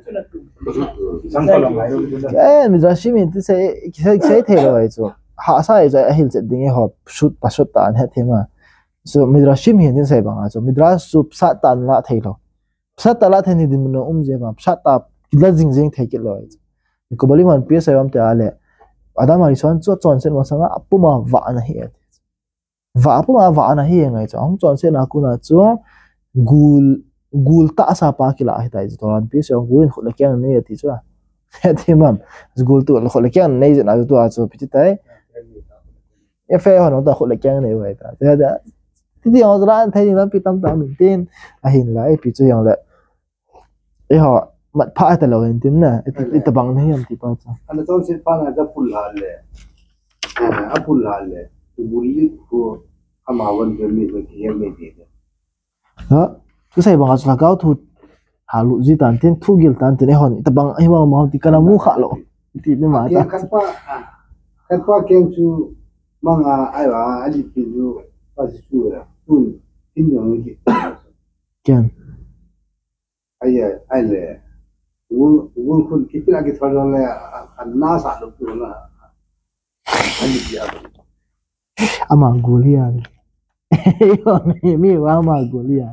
midrashi min ti sai thei lo ai chu ha sai ja hil che ding e hop shoot pasot ta an he thema so midrashi min tin sai banga chu midrash su psa tan la thei lo psa ta la thei ni din no je ma psa ta kila jing thei ke lo ai ko bali mon pe sai vam ti ale adam ari son chu chon sen ma sanga apuma wa na hi wa apuma wa na hi ngai chu ong chon sen aku na chu gul ta sa pa kila hi tai to ran pi se gul khole kyang ne ti chu he mam gul tu khole kyang ne na tu a chu pi tai e fe ho no ta khole kyang ne wai ta da ti ti ong ran thai ni lam pi tam ta min tin a hin la e pi chu yang la e ho mat pha ta lo hin tin na e ta bang ne yam ti pa cha ana to se pa na da pul hale a pul hale tu buri ko amawan de me ki me de ha tu sai bang chu gao thu halu ji tan tin thu gil tan tin hon ta bang ai ma ti kana mu kha lo ti ni ma ta kan pa ken chu manga ai wa ali pi ju pa su ra tu tin yo ni ken ai le wul kun kipila ki thar le na sa lo tu na ali pi ama gulia yo mi wa ma gulia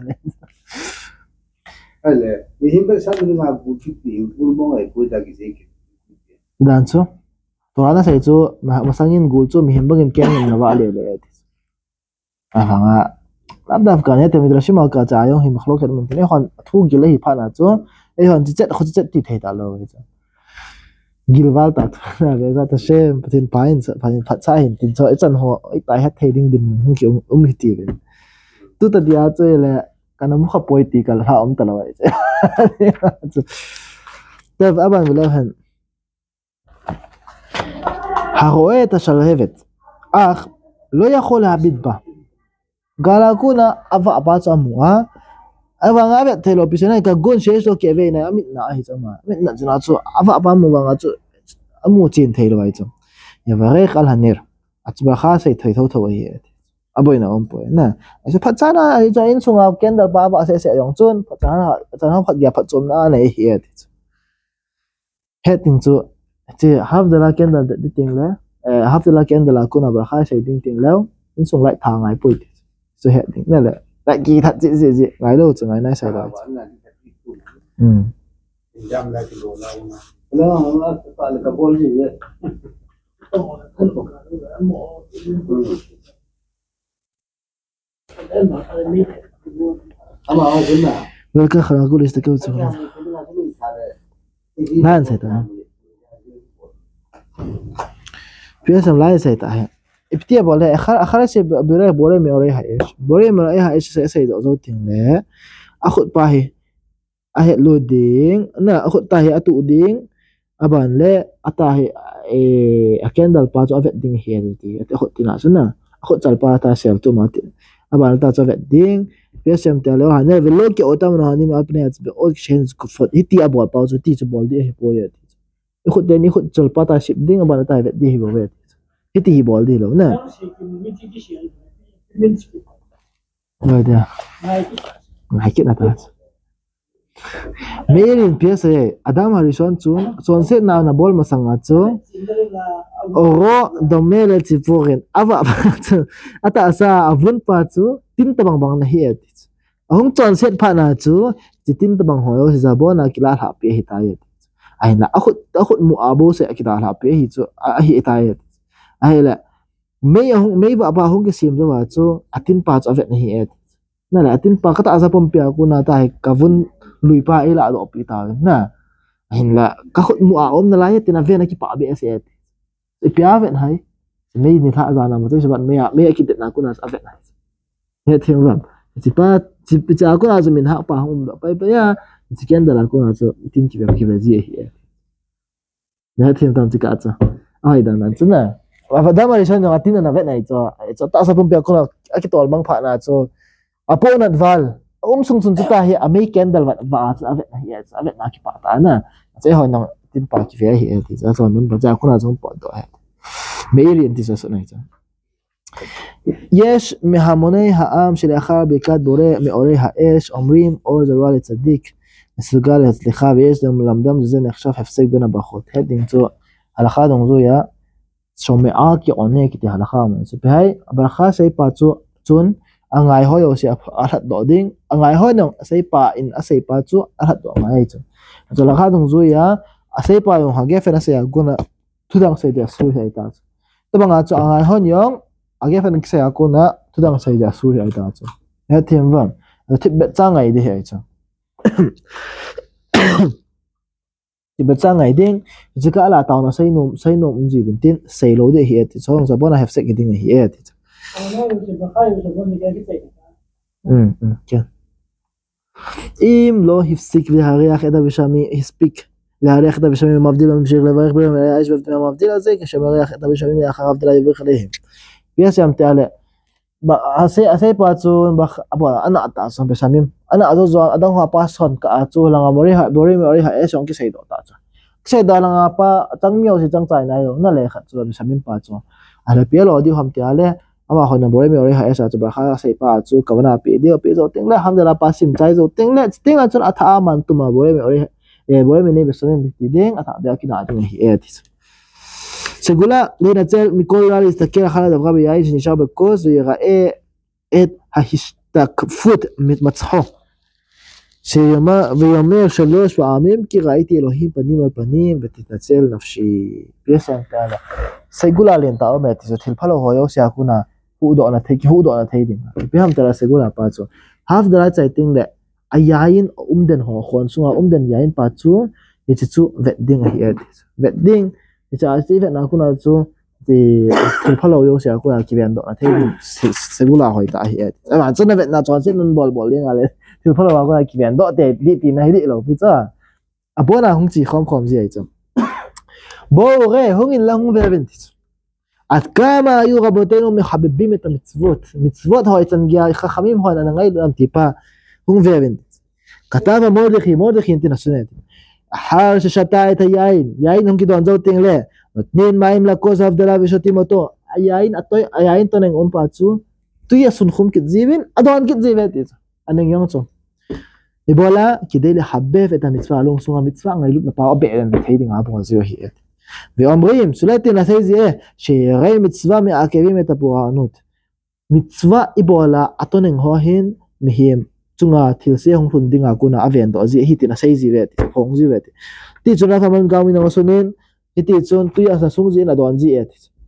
ale mi himbe sa ni nga bu ti ul mo ai ko ta ki se ki dan chu torana sai chu masangin gul chu mi hembangin ken na wa le le a hanga labda afghan te midrashi ma ka cha yong hi makhlok ket mun ne hon thu gil hi pha na chu e hon chi chet khu chet ti thei ta lo chu gilwal ta na ve za ta shem patin pain sa patin phat sa hin tin cho e chan ho ai tai hat thei ding din hu ki hi ti ben tu ta dia chu le kana mu kha poi ti kal ha om ta lo ai chu dev aban lo han הרואה את השלהבת, אך לא יכול להביט בה. גלקונה אבה אבץ אמוה, אבל רבת תלו פיסנה כגון שיש לו כאבי עיניים, מתנה היצמה, מתנה זנצו, אבה אבה מובנצו, אמוצין תלו היצם. יברך על הנר, הצברכה סייתו תוויית. אבוי נאום פה, נה. אז פצענה, איזו אינסונga קנדל באבא עשה יונצון, פצענה פתגיה פצעונה נהיית. התנצו thì hấp de la kendal de ting la hấp de la kendal la kuna bra khai sai ding ting lao in song lại thang ngai pui so he ding na la lại ki that ji ngai lo chu ngai nai sai la jam la ki lo la na pa la ka bol ji ama ajna lo ka khara ko list ka chu nan sai ta في اسم لا يسيطع ابتدى بوله اخر شيء بيره بوله ميوري هايش بوله ميوري هايش سيد اوزوتين له اخذ باهي اهي لودين نا اخذ تاهي اتو دين ابان له اتاهي اكندل باتو افت دين هيرتي اخذ تنا سنا اخذ تلبا تا سيل تو مات ابان تا افت دين في اسم تلو هنا فيلوكي اوتام هاني ما ابني اتس اول شينز كفت هتي ابو باوزو تي بول دي هي بويت ikut dan ikut celpata ship ding abang tai vet di hibo vet iti hibol di lo na rồi dia naik na tas merin piasa adam harison chun set na bol masanga chu oro domele chiporin ava ata asa avun pa chu tin tabang bang na hi ahung chon set pha na chu tin tabang hoyo zabona kila ha pe hitayet ai la akhut mu abo se akita la pe hi chu a hi etayet ai la mei ba ba hong ke sim zo wa chu atin pa chu avet ni et นั่นแหละtin pa ka ta sa pom pia ku na ta ka vun lui pa ila do pi ta na hin la ka khut mu a om na lai tin a ve na ki pa be se e pia ven hai me ni tha za na mo te sabat me ki det na ku na sa ven hai he thim ram ti pa ti cha ku na zo min ha pa hum do pa pa ya ti ken da la ku na zo tin ki ve ji he ne thim tam ti ka cha ai da na chu na wa da ma ri shan no atin na ven nai cho ta sa pom pia ku na a ki tol mang pha na cho apon at val sung sun ta hi amei candle wa avet na hi avet na ki pa ta na che ho na tin pa ki ve hi ti za so nun ba ja khuna jong po do hai meili ti sa so na cha יש מהמוני העם שלאחר ברכת בורא מאורי האש אומרים אור זרוע לצדיק מסוגל להצליחה ויש למדם זה נחשב הפסק בין הברכות הדין זו הלכה דומזו יא שומעה כי עונה כי הלכה so בהי הברכה say pa chun angai hoyo si alat do ding angai ho nong say pa in asay pa chu alat do mai chu so la khadung zu ya asay pa yong hage fe na se aguna tudang say dia su sai ta to banga chu angai ho nyong age fe na se aguna tudang say dia su sai ta chu he thiam wam thip bet cha ngai de he chu ti bet cha ngai ding jika ala taw na say nom ji bin tin say lo de he ti so so bona have sek ding he ti כן. אם לא הפסיק להריח את הבשמי, הספיק להריח את הבשמי ומבדיל וממשיך לברך בהם אל האש והמבדיל הזה כשמריח את הבשמי לאחר הבדלה יברך עליהם. וישם תעלה. asay pa chu ana ta so besamim ana azo zo adang ha pa son ka chu langa mori ha e song ki sei do ta chu sei da langa pa changmyo si changchai nai lo na le kha chu besamim pa chu ala pielo di ham te ale ama hoi na bore me ore ha esa chu ba kha sei pa chu kawana pi dio pi zo ting le ham da pa sim chai zo ting a chun atha man tu ma bore me ore bore me ne besamim ti ding atha da ki na ding hi e ti סגולה לנצל מכל רע להסתכל אחר הדבר ביין שנשאר בכוס ויראה את ההשתקפות מצחו ויאמר 3 פעמים כי ראיתי אלוהים פנים על פנים ותתנצל נפשי פייסן תעלה סגולה לנתה אומרת זאת תלפלו הויו שיעקונה הוא דוענה תהידים ביהם תלה סגולה פאצו האף דלת צייטינג היין אומדן חון סונga אומדן יין פאצו יצצו ודינג היאדיס ודינג 자, 스티븐 나구나 저 폴로 요새 아구나 기변도 나 테이블 세구라 거기다 해. 아, 전에 나 전세는 볼링 알레. 폴로 아구나 기변도 때 리티나 히리로 비자. 아, 뭐나 홍지 컴컴지 있죠. 뭐래 홍인랑 홍베벤티스. עד כמה היו רבותינו מחבבים את המצוות. מצוות הויצנגיה חכמים הון הנגעי טיפה הונבבנטיס. כתב מרדכי תנסונט. אחר ששתה את היין, יין הם כדון זו תנגלה, נותנים מים לכוס ההבדלה ושותים אותו, היין תונג אום פעצו, תויה סונחום כתזיבין, אדון כתזיבתית, אני יומצו. ובולה, כדי לחבב את המצווה, הלא סוג המצווה, נגלות נפאו בעלן ותהידים אבו הזיו היית. ואומרים, סולטים נעשה זה, שירי מצווה מעכבים את הפורענות. מצווה איבולה, התונג הוהן מהם. Chunga thilse hong phun dinga kuna aven do ji hitina sei ji vet hong ji vet ti chuna thaman gawi na sonen iti chon tu ya sa sung ji na don ji et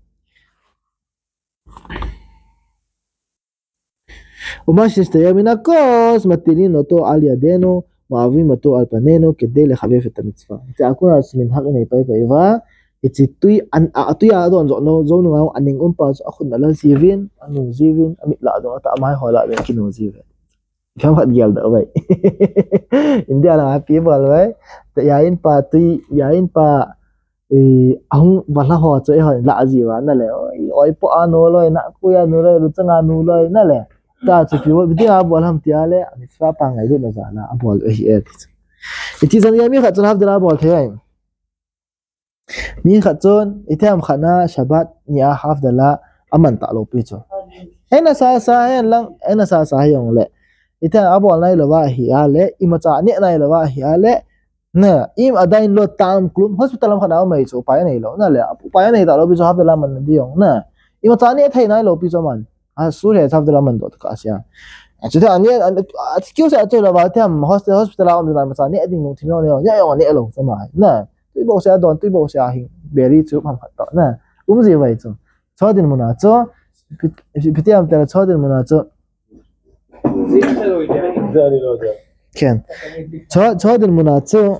ומה שהסתיים מן הכוס מטילים אותו על ידינו מעבים אותו על פנינו כדי לחבב את המצווה צעקו אז מן הרי פי פייבה הציטוי אתוי אדון זו נו אנינג אומפס אחון על זיבין אנו זיבין אמילה אדון אתה אמי הולה וכינו זיבין Kamu hati gal tak baik. India lah happy bal baik. Yain pa ahung bala ho choi ho la ji wa na le oi po ano loi na ku ya nu loi lu changa nu loi na le ta chu pi wo bi a bol ham tia le ani swa pa ngai lu na za na a bol e et. Iti zan ya mi kha chon haf dala bol thai. Mi kha chon itham khana shabat nya haf dala aman ta lo pi cho. Ena sa hen lang ena sa yong le ita abol nai lawa hi ale imacha ne nai lawa hi ale na im adain lo tam klum hospital am khana mai so pa nei lo na le pa nei ta lo bi so hab la man di yong na imacha ne thai nai lo bi so man a su re hab la man dot ka sia a chu ta ne skill sa choi la ba tam hospital am la ma ne ading nong thino ne ya yong ne lo so ma na tui bo sia don tui bo sia hin very chu pham khat to na ji wai cho chodin mona cho pitiam ta chodin mona cho זה אני לא יודע. כן. צ'וד אל-מונעצו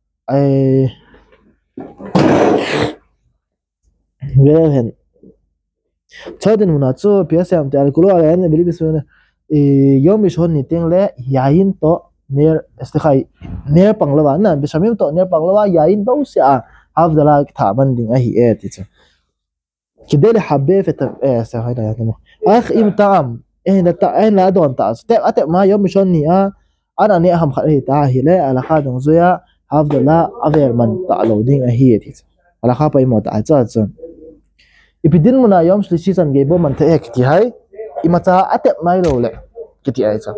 ולהן צ'וד אל-מונעצו פייסה אמתיאל כולו עליהן בלי בסביונה יום ראשון ניתן ליין תו נר פנגלווה בשמים תו נר פנגלווה יין באוסיה הבדלה כתאבן דין אהי אתיצו כדי לחבב את אך אם טעם אין לאדון תעש אתם מה יום ראשון נהיה אני המחלית ההילה הלכה דנזויה הבדלה אברמן תעלו דין אהי אתיצו הלכה פעימות עצה איפידין מונה יום שלישי סנגי בו מנתאה כתיהי אם אתה אתם nailo le kiti aisa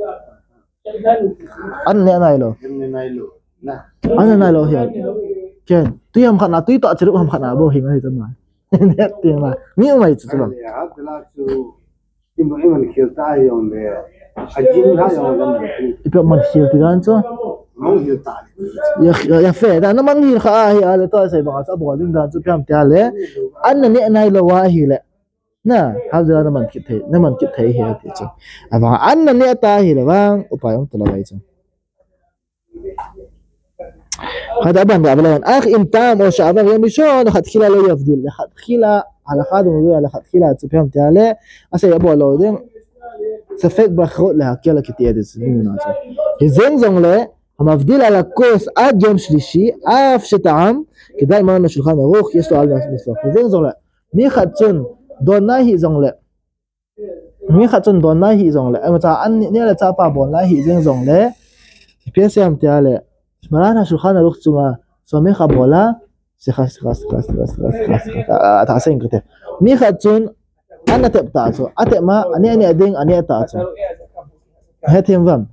an ne nailo an nailo hial ken tu yam khana tu to achru ham khana bo hinga hi tama ne tema mi mai chu ba iman khilta yom le ajin ha yom le ipa man khil ti dan cho ya fe da na man hi kha hi ale to sai ba sa bo ding dan chu pyam ta le an ne nailo wa hi le na habdala naman kit thei he ti chu aba an ne ta hi le bang upayong talabai chu هذا أبان بعملان أخ إمتام أو شعبان يوم يشون لخد خلا لا يفضل لخد خلا على خادم ويا لخد خلا تفهم تعالى أسي أبو الله دين سفك بخو لها كلا كتير السنين ناس يزين زنله هم أفضل على كوس عاد يوم شليشي أف شتعم كده ما نشوف خان روح يسوع على المسلم يزين زنله مي خدشون دوناه زنله مي خدشون دوناه زنله أما تعال نيلا تعبا بوناه يزين زنله بيسهم تعالى مرana shulchan aruch tsuma somech abola סליחה אתה עושה עם כתב מי חדשון אנא תבטעצו אתם מה אני אדין אני אתעצו התים ום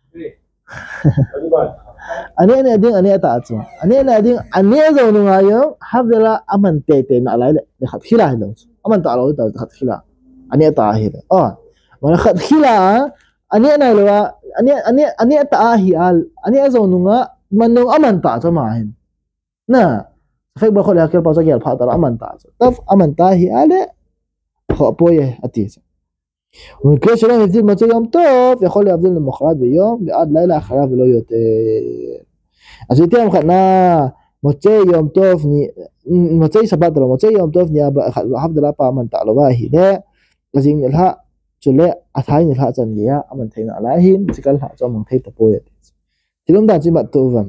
אני אדין אני אתעצו אני אדין אני אזורנו היום הבדלה אמן תתן עלי לכתחילה אמן תעלו לכתחילה אני אתעהי ולכתחילה אני אנאלוה אני אתעהי על אני אזורנו منو أمن تعصى معهم نا فيك بقول يا كل بازاجي البحر أمن تعصى طف أمن تاهي على هو بويه أتيسا ومن كل شيء يفضل متى يوم طف يقول يفضل المخرج بيوم بعد ليلة خراب لو يوتر عشان تيجي خدنا متى يوم طف متى سبت لو متى يوم طف يا حفظ لا أمن تعلو باهي لا لازم الها شلة أثاين الها زنجيا أمن تين علىهن سكال ها زمان من تين تبويه تلوم دانجي ماتوفم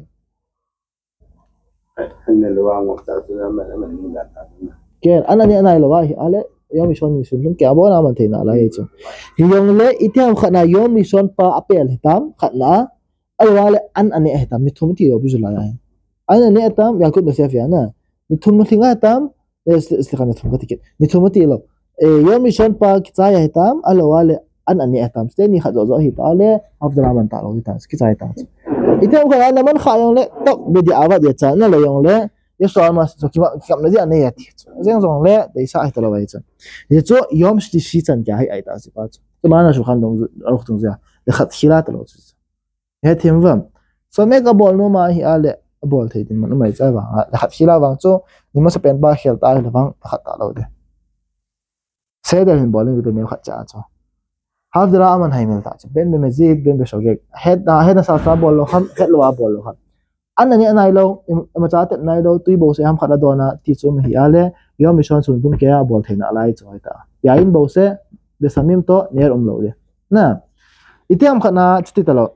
أنا لوام وقتها أنا كير أنا لواه على يوم يشون يشون كأبونا من تينا على يجوا يوم لا إتيام خدنا يوم يشون با أبيل هتام خدنا الوالد أنا هتام نتومتي يو بيجوا لا أنا هتام يأكل بسيف أنا نتومتي هتام استخدام نتومتي نتومتي له يوم يشون با كتايا هتام الوالد أنا هتام استني خدوا هتالة أفضل من تعالوا هتام كتايا هتام إتيام خدنا من خايون لا طب بدي أبغى يتسألنا لا يوم لا يسوع ما كم نزي أنا يأتي زين زون لا ده يساعد تلو بيتسأل يسوع يوم شتي تان جاهي أي تاسيبات كمان أنا شو خان أروح تنزيها لخد خيلات لو تنزيها هتيم فهم سمعك بول نو ما هي على بول تيجي من ما يسأل لخد خيلات فانسو نما سبين باخيل تاعي لفان لخد تعالوا ده سيدا من بولين بدون يخد جاتو هذا رأمن هاي من تاج بين بمزيد بين بشوجك هذا سالفة بولو خم كلوا بولو خم أنا لو متعات نايلو توي بوسه هم خدا دونا تيسوم هي على يوم مشان سنتم كيا بول تينا على يتويتا ياين بوسه بسميم تو نير لو ده نعم إتيام خنا تتلو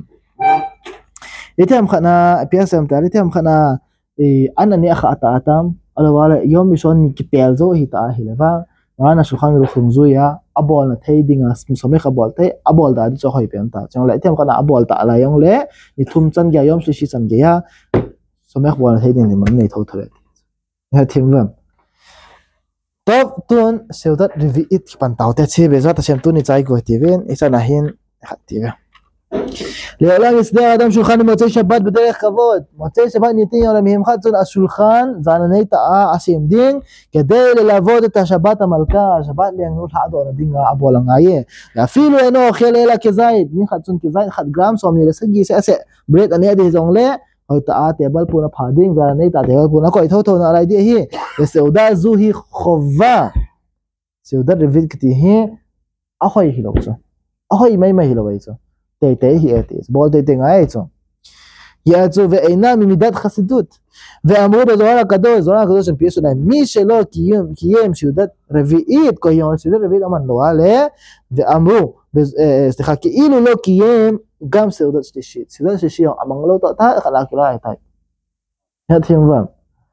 إتيام خنا بياسم تالي إتيام خنا أنا نيأخ أتام على يوم مشان كبيلزو هي تاهي لفا أنا شو خان روح مزويا أبول نتهيدين مسميخ أبول تي أبول دادي شو هاي بينتا جون لا تيم كنا أبول تعالى يوم لا نتوم تنجا يوم شيء تنجا سميخ أبول نتهيدين لمن نيتو ترى هتيم لهم طب تون سودات ريفيت بنتاو تشي بزات عشان توني تاي قوتيفين إيش أنا هين حتيجا لأولاد إسداء آدم شولخان موتي شبات بدرخ كبود موتي شبات نيتين ولا مهم خدون الشولخان زانني تاع عشيم دين كده للعبود الشبات الملكة شبات اللي نقول حاضر دين أبو لعناية يفيلو إنه خيل إلى كزايد مين خدون كزايد خد جرام سومي لسجي سأسة بريد أني أدي زونلة هاي تاع تبل بونا بادين زانني تاع تبل بونا كوي توتو ناراي دي هي السوداء زوهي خفا سوداء ريفيد كتير هي أخوي هيلوكسو أهوي ما هي لويسو تي هي تيس بول تي عايزو يأتو وإنا مميدات خسدوت وأمور بزوارا كدوش بيسو لا ميشلو كيم شودت رفيئيت كيوم شودت رفيئيت أمان لواله وأمور استخا كيلو لو كيم قام سودت شتشيت أمان لو تا خلاك لا تاي هذا يوم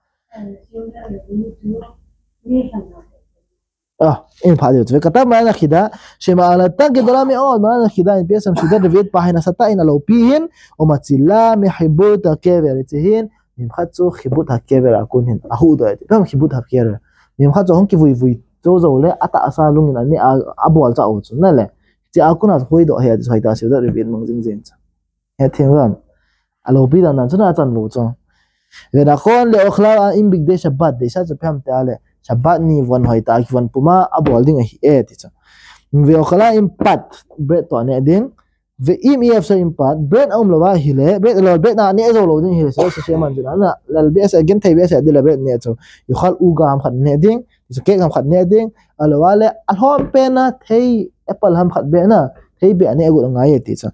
إن بعدين وكتب معنا كده شمعنا تجد رامي معنا كده إن بيسم شدة رفيد بحنا ستاين لو بين ومتلا محبوت كبر تهين يمخدوا خبوت كبر أكون هنا أهو ده بهم خبوت كبر يمخدوا هم كيفوي توزا ولا أتا أسالون إني أبو على تعوض نلا تي أكون أتخوي ده هي ده شدة رفيد من زين هتيمم لو بيدا نجنا تنلوتون ونخون لأخلاق إن بيجدي شبات ديشات بهم تعالى Shabbat ni wan hoi ta ki wan puma abol ding hi ti cha ve okhala impat bread to ne ding ve im ef so impat bread om lawa hi le bread lo bread na ne zo lo ding hi so se man jina na lal bs again thai bs de la bread ne to yu khal u ga ham khat ne ding so ke ham khat ne ding alwa le al hom pe na thai apple ham khat be na thai be ne gu ngai ti cha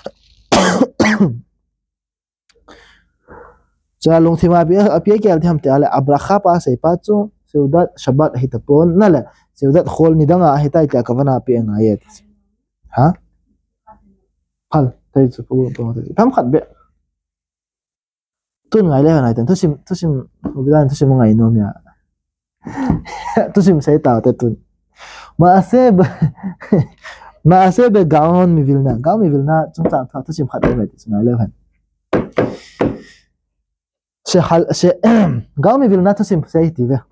cha long thima bi apia kel tham te ale abrakha pa sai pa chu سودات شبات هيتبون نلا سودات خول ندعنا هيتاي كأكفنا بينا يد ها قال تيجي تام خد بيع تون غايله هنا تسم وبدان تسم غاي نوم يا تسم سيتا تون ما أسيب جاون ميفيلنا تون تسم خد بيع تسم غايله هنا جاون ميفيلنا تسم سيتي به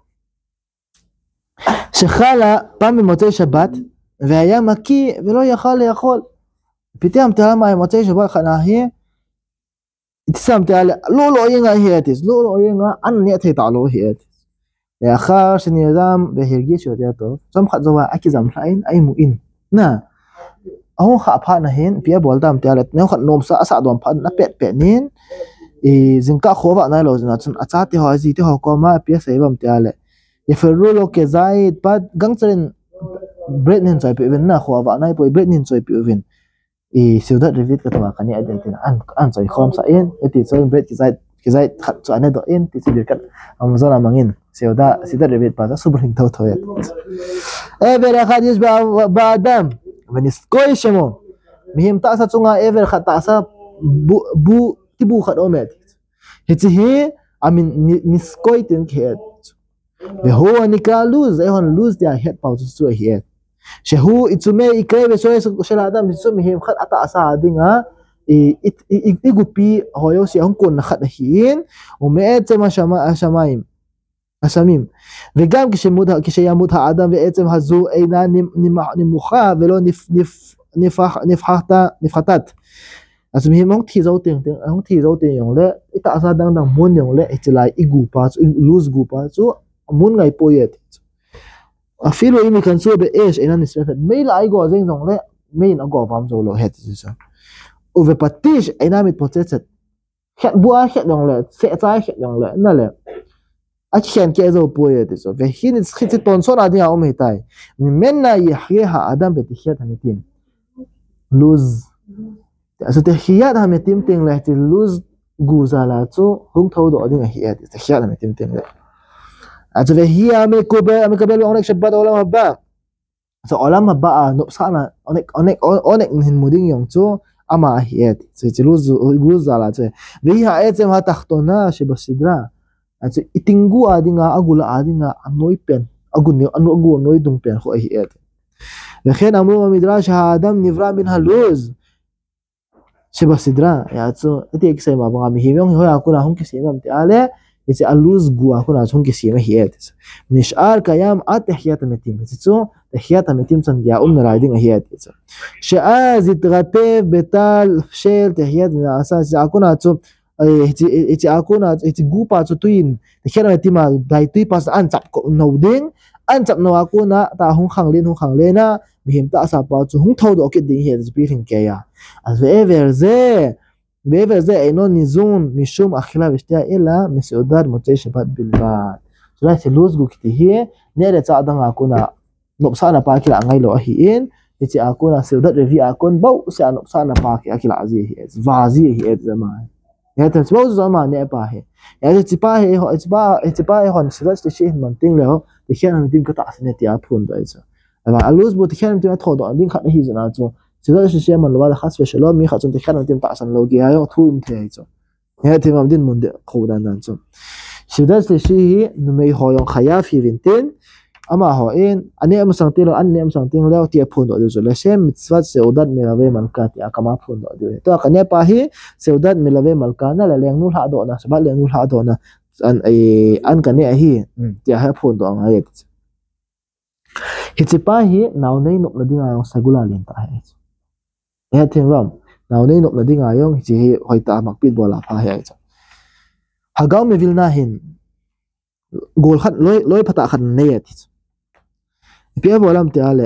שחלה פעם במוצאי שבת והיה מקיא ולא יכל לאכול פתאום תראה מה במוצאי שבת חנאי תשם תראה לא ינגע היאטיס לא ינגע אני אתת עלו היאטיס לאחר שנרדם והרגיש יותר טוב שם חד זוהה אקי זמלאין אי מועין נא אהו חאפה נהין פיה בולדם תראה נאו חד נומסה אסעדום פד נפט פנין זנקה חובה נאילו זנצון הצעתי הזיתי הקומה פיה סייבם תראה يفرّوا له كزايد بعد قنصرين بريدنين صايب إبن ناخوا وعناي بوي بريدنين صايب إبن سودات ريفيت كتبا قني أديتين عن صاي خامسة إن إتي صاي بريد كزايد خط أنا دو إن تسيبير كت أمزانا مانين سودات ريفيت بعد سوبرين تويت إبر أخذ يشبع بعدم ونسكوي شمو مهم تأسا تونغا إبر خط تأسا بو تبو خط أمد هي أمين نسكوي تنكهد وهو نكرا لوز ايهون لوز دي هيد باوز سو هيد شهو اتسمي يكري بسوي شلا ادم سمي هم خد اتا اسا دينغا ايغوبي هويو سي هون كون خد هين ومئت ما شمايم اساميم وגם כשימות האדם בעצם הזו אינה נמוכה ולא נפחתת אז מהם הון תיזאוטים יום לה את העשה דנג מון יום לה אצלי איגופה לוז גופה זו מון גאי פויית אפילו אם יכנסו באש אינה נשרפת מילא איגו הזה יום לה מין אגו פעם זו לא הת זה ובפטיש אינה מתפוצצת בואה חט יום לה סעצה חט יום לה נלה אכן כאיזו פויית זו והיא נצחית תונסון עדי האום היטאי ממנה יחיה האדם בתחיית המתים לוז אז תחיית המתים תנגלה תלוז גוזה לעצו הום תהודו עודים החיית תחיית המתים תנגלה אז והיא המקבל בעונק שבת העולם הבא אז העולם הבא נופסחנה עונק נמודים יומצו אמה החיית זה תלוז גוזה לעצו והיא העצם התחתונה שבסדרה אז תנגו עדינga אגולה עדינga אנוי פן אגו נוי דום פן חו החיית וכן אמרו במדרש האדם נברא מן הלוז שבסדרה יעצו איתי אקסיימה במיהימיון הוי אקונה הון כסיימה מתעלה יצא אלוז גו אקונה הון כסיימה היית נשאר קיים עד תחיית המתים יצאו תחיית המתים צנגיה נריידין היית יצא שאז יתרטב בטל של תחיית נעשה אקונה עצו יצא אקונה יצא גופה עצו טוין תחיית המתים דייטוי פס אנצפ נודין אנצפ נו אקונה תה הון חנגלינה מהם תעשה פעצו הון תהודו אוקדין היית זביחין קיה אז בעבר זה אינו ניזון משום אכילה ושתייה אלא מסעודת מוצאי שבת בלבד. שלה שלוז גו כתהיה נראה צעדם הקונה נופסה נפה אכילה אנגי לא אהיין hichi akuna seudat revi akun bau se anop sana pa ki akila azi hi vazi hi zama ya ta bau zama ne pa he ya chi pa he ho chi pa he hon seudat shi man ting le ho ti khian tim ka ta sne ti a phun da isa aba alus bu ti khian tim tho do ding khat hi zana chu seudat shi man lo khas fe shalo mi khat chun ti khian tim ta san lo gi ayo thum the chu ya tim am din mun de khodan dan chu seudat shi nu mei ho yong khaya fi vintin ama ho in ani am sang tilo an nem sang ting leo ti phun do ju le sem mitzvat seudat milave malka ti akama phun do de to kane pa hi seudat milave malka na la leng nu ha do na saba leng nu ha do na an kane hi ti ha phun do ang ai hi chi pa hi naw nei nok na dinga yong sagula len ta hai he thing ram naw nei nok na dinga yong chi hi hoita makpit bola pha hai cha hagaw me vilna hin gol khat loi phata khat nei ati pia bolam te ale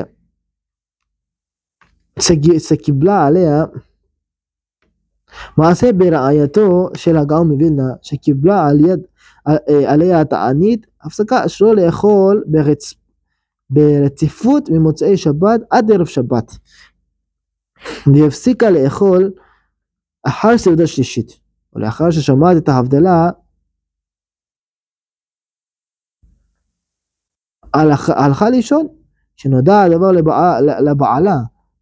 sekibla alea ma se bera ayato shel hagaw me vilna sekibla aliyad alea ta'anit הפסקה אסור לאכול ברציפות ממוצאי שבת עד ערב שבת והפסיקה לאכול אחר סעודה שלישית ולאחר ששמעת את ההבדלה הלכה לישון שנודע הדבר לבעלה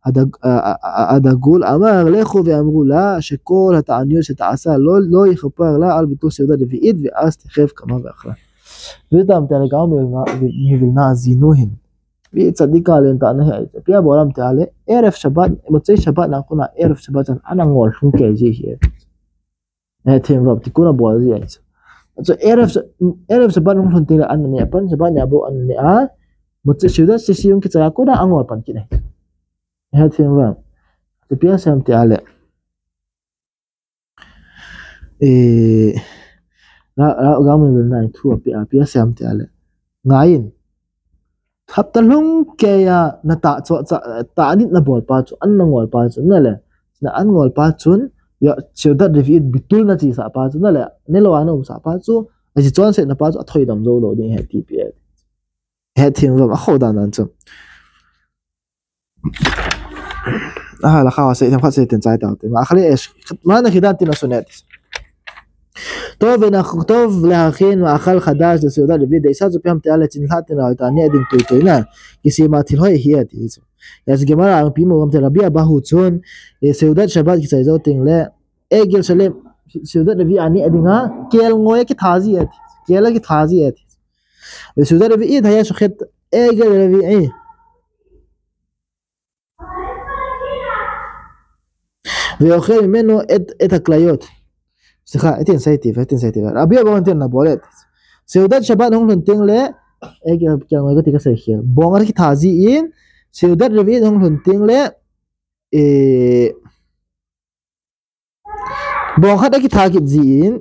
הדגול אמר לכו ואמרו לה שכל התעניות שתעשה לא יכפר לה על ביטול סעודה רביעית ואז תחב כמה ואכלה ואתם תלגאו מבלנה זינוהן וצדיקה עליהן תענה פיה בעולם תעלה ערב שבת מוצאי שבת נקונה ערב שבת אנא ngol không kể gì hết thêm vào tikuна boal gì ấy so Arab saban ng hunting la an niya pan saban niya bo an niya mo sa siyudad si siyong kita ko na angol pan kinay hat film ram to pia sam ti ale ra ga mo bil na thu pia sam ti ale ngayin thap talung kaya na ta anit na bol pa chu an ngol pa chu na le na an ngol pa chun ya siyudad reviit bitul na chi sa pa chu na le nelo ano sa pa chu ai chuan se na pa chu athoi dam zo lo ding he ti pi he thing ram a khodan an chu la khawa se tham khat se ten chai ta te ma khali es ma na khidan tin sunet טוב להכין מאכל חדש לסעודה רביעית דייסה זו פעם תיאלה צנחתן ראיתה אני עדים טויטוינה כסימה תלהוי היא עתיזו אז גמרא הרפימו רמתי רבי אבא הוצון סעודת שבת כצייזו תנגלה עגל שלם סעודת רביעית אני עדינה קל ngồi כתחזי עתיז קלה כתחזי עתיז וסעודה רביעית היה שוחט עגל רביעי ואוכל ממנו את הכליות סליחה, הייתי נסייטיב. רבי אבא נתן לבולט. סעודת שבת אנחנו נותנים הגעתי כסחיר. בואו נראה כתחזיין. סעודת רביעית אנחנו נותנים בואו נראה כתחזיין.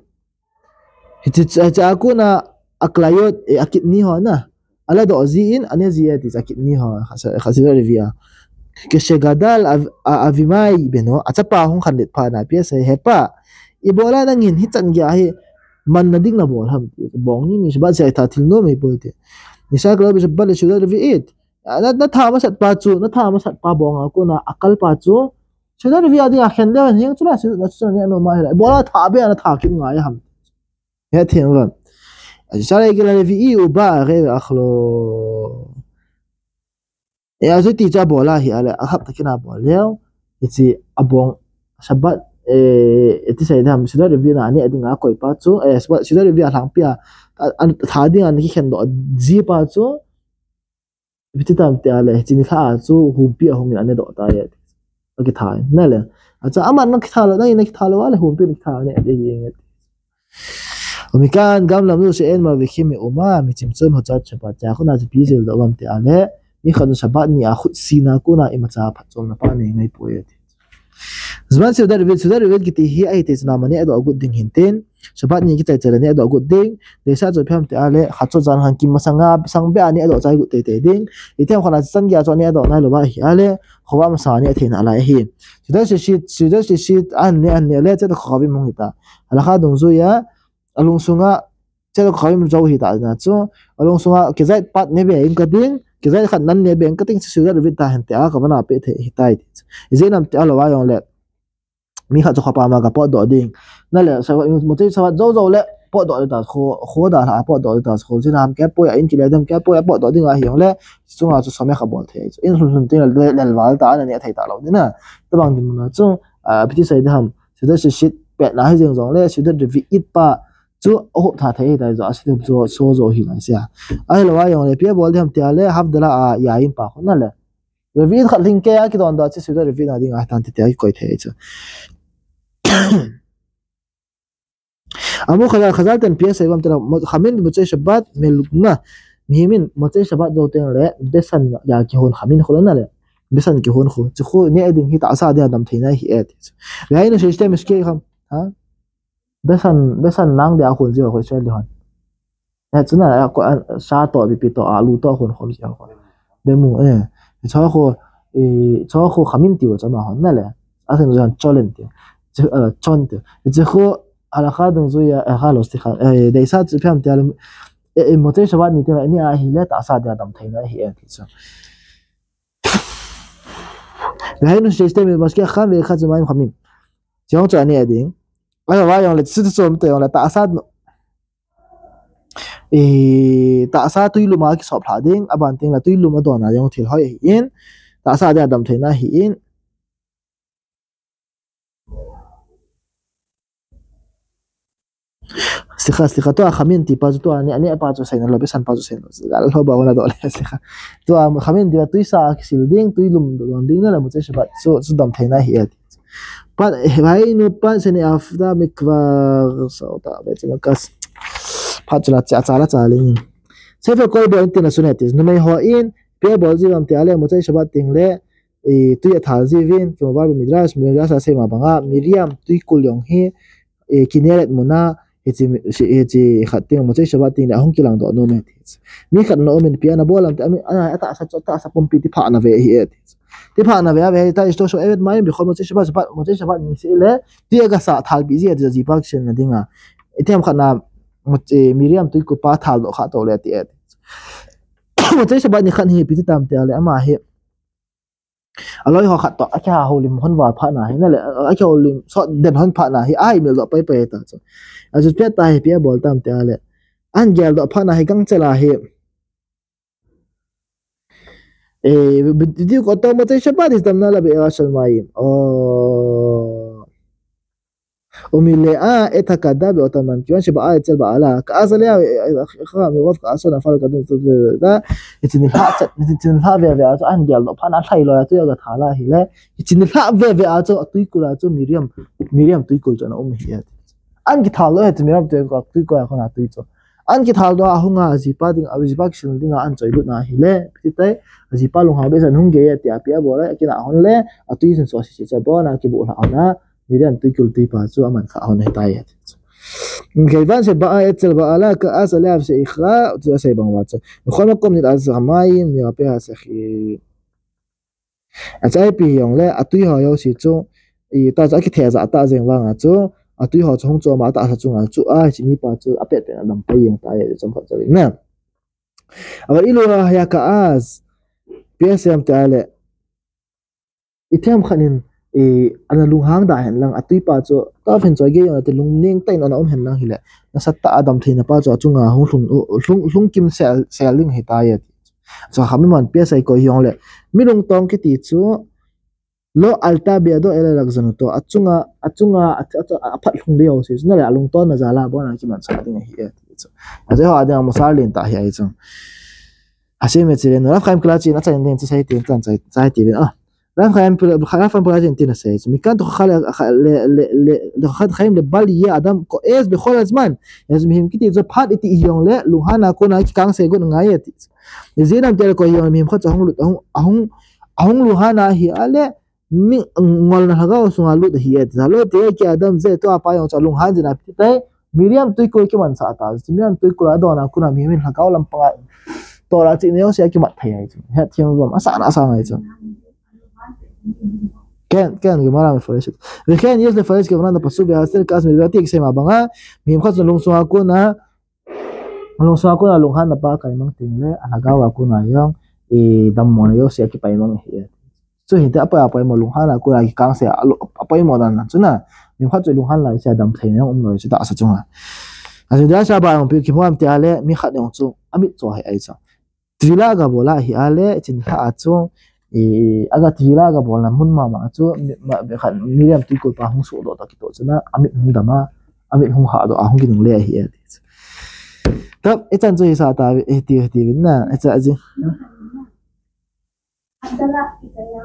הצעקו נא הכליות הכתני הונה. עלה דעזיין, אני זייתי, זה הכתני הונה. חסידה רביעה. כשגדל אבימאי בנו, הצפה הוא חנית פענה, פייסה, הפע. ibola nang hin hitan gya he man na ding na bol ham bong ni ba sai ta thil no me boite ni sa klo be bal shuda reviit na tha ma sat pa chu na tha ma sat pa bong ko na akal pa chu shuda reviit adi a khen da hing chu la su ne no ma he bola tha be na tha kin nga ya ham he thing ran sa re gela reviit u ba re akhlo ya zu ti cha bola hi ala akhap ta kina bol leo iti abong sabat iti sa idam sida review na ani adinga koi pa chu sida review alang pia an thading an ki khen do ji pa chu vititam te ale chini kha chu humpi ahong an do ta ye ki thai na le acha aman na ki thalo na ki thalo wala humpi ki tha ne de yeng omikan gam lam lu se en ma vikhim me uma mi chimchom ho chat chapa cha khona ji bizil do gam te ale ni khon sabat ni a khut sina ko na imacha phachom na pa ne ngai poye زمان سودار ريفيد كتي هي اي تيزنا مني ادو اغود دين هنتين شبات ني كتي ترني ادو اغود دين ديسا جو فهم تاله خاتو زان هان كيم مسانغا سانغ بي اني ادو زاي غود تي دين يتم خنا سانغيا جو ني ادو ناي لو با هي اله خوا مساني اتين على هي سودار شيت ان لا تد خوبي مونتا على خادون زويا الون سونغا تد خوبي مجو هي تا ناتسو الون سونغا كزاي بات ني بي ان كدين cái giải khăn năn nè bèn cái tính sự ra David ta hiện tại các bạn apet hitai izin nam te alo wa yong le mi kha cho pa ma ga po do ding na le sa mo te sa zo le po do ta kho da ha po do ta kho jin nam ke po ya in ki le dam ke po ya po do ding a hiong le sunga chu some kha bol the in sun te le wal ta na ne thai ta lo dina ta bang din na chu piti sai dam su da shit pe na hi jeng jong le su da vi it pa chu ho tha thai dai zo asim zo so zo hi na sia ai lo wa yong le pe bol dam te le haf dala a ya in pa khona le revi khat ling ke a ki don da chi su da revi na ding a tan te ai koi the chu amu khazal ten pia sai bam tela khamin buchai shabat melukna mihimin mochai shabat do ten le besan ya ki hon khamin khulana le besan ki hon khu chu ne eding hi ta sa dia dam theina hi et rai na system ske kham ha besan nang dia khun ji khoi chel hon ya chuna ko sa to bi pi to alu to khon khom ji khon be mu cho kho khamin ti wa chama hon na le a sen jan cholen ti chon ti je kho ala khadung zuya halos ti kha dei sa chu pham tial mote shabat ni te ni a hi le ta sa dia dam theina hi en ti chu reino system maske kham ve kha zuma khamin jong cha ni ading ala wa yong le chu chu te yong la ta sa ta sa tuilu ma ki sop phla ding aban ting la tuilu ma don na yong thil hoi hi in ta sa dia dam theina hi in sikha to khamin ti pa to ani pa cho sai na lo besan pa cho sai gal ho ba wala do le sikha to khamin dia tuisa silding tuilum don ding na la mo che shabat so dam thaina hi at pa vai no pa se ne afda mikwa so ta be che makas pa chla cha la cha ling se fe koi bo intina sunetis no mai ho in pe bol ji dam te ale mo che shabat ting le tu ya thal ji vin ko ba midras se ma banga miriam tui kul yong hi kineret mona echi khating mo che shabating la hong kilang do no me mi khat no men piana bolam ta ana ta sa chota sa pompi ti pha na ve hi et ti pha na ve ta sto so evet mai bi khol mo che shabat ni se le ti ga sa thal bi ji ji pak chen na dinga etiam khat na mo che miriam tu ko pa thal do kha to le ti et mo che shabat ni khan hi pi ti tam te ale ama he aloi ho khat to akha holim hon wa pha na hi na le akha holim so den hon pha na hi ai mel do pai pai ta so azu pe ta hi pe bol tam te ale an gel do pha na hi gang chela hi video ko to mo che shabat is dam na la be asal mai umile eta kada be otaman kiwan shaba chel ba ala ka asal ya kha mi waf ka asal fa ka da itin ha chat itin ha ve aso an gel do pha na thlai lo ya tu ga thala hi le itin ha ve aso atui kula chu miriam tui kul chana hi an ki thalo het miriam te ko tui ko khona tui cho an ki thal do ahunga ajipa ding ajipa ksil dinga an choi lut na hi le pitai ajipa lung ha be san hung ge ya tia pia bola kina hon le atui sin so si cha bo na ki bu la na miriam tui kul ti pa chu aman kha hon hetai ya kaivan se ba etel ba ala ka asal ya se ikhra tu sai bang wa chu khol ma kom ni az mai ni pe ha se khi achai pi yong le atui ha yo si chu ta za ki the za ta jeng wa nga chu atui ho chong cho ma ta sa chunga chu a chi ni pa chu apet pe na dam pa yeng ta ye chom kha chawi na abar ilu ya ka az psm ta le item khanin ana lung hang da hen lang atui pa chu ta fen choi ge te lung ning tai na om hen lang hile na satta adam thina pa chu chunga hlung kim selling he ta ye so khami man psai ko yong le milung tong ki ti chu lo alta be do ele lakzan to achunga aphat lung de yo se na la lung ton na zala bon na ki man sa ding hi et aje ho ada musal lin ta hi ai chung ase me chire no raf khaim klachi na chain den sai tin tan sai ti ben raf khaim klachi tin sai mi kan to khale le khat khaim le bal ye adam ko es be khol azman ez mihim kiti zo phat iti yong le luhana ko na ki kang se go ngai et zinam tel ko yong mihim khat hong lu ahung luhana hi ale mi ngol na haga sunga lu hi et zalo te ki adam ze to apa yong chalung han jina pitai miriam tui ko ki man sa ta miriam tui ko do na kuna mi min hakaw lam pa to ra chi neo se ki mat thai ai chu he thiam rom asa ngai chu ken ge mara me foresh we ken yes le foresh ke bana pasu be asel kas me bati se ma banga mi kha lung sunga ko na lung han na pa kai mang ting le hagawa ko na yong dam mo yo se ki pai mang hi chu hi ta pa mo lung han la ku la ki kang se pai mo dan chu na mi kha chu lung han la se dam thei na noi chu ta sa chunga a ju da sa ba ang pi ki mo am ti ale mi khat yong chu ami chu hai ai cha trila ga bola hi ale chin kha a chu aga trila ga bola mun ma chu ma be khan mi ram ti ko pa hung so do ta ki to chuna ami hung dama ami hung ha do a hung ki nung le hi tab echan chu hi sa ta ti win na echa ji Adalah kita yang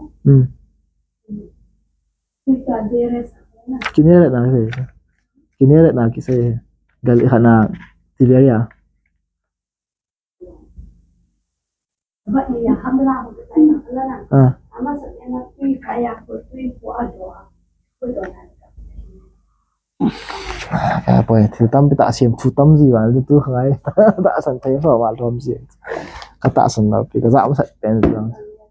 kita deres na. kinere na ki se gal khana tiberia Ba iya adalah kita yang adalah. Ama sebenarnya tu kaya tu kuado. Kuado na. ka po thi tam pi ta sim thu tam gì wa tu khai ta san thei so wa rom ji ka ta san na pi ka za ma sa pen zang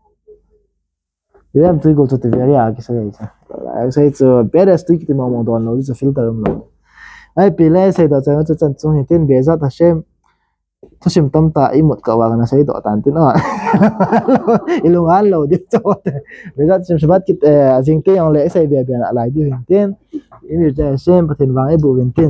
Dia tu go to tiberia ki se ai sai chu beres tu ki mo don no ju filter no ai pi le sai da chang chu chan chung hi tin be za ta shem thu sim tam ta I mot ka wa na sai do tan tin a ilung an lo di cho be za sim sabat ki jing te yang le sai be be la di hin tin ini ja shem pathin wang ai bu win tin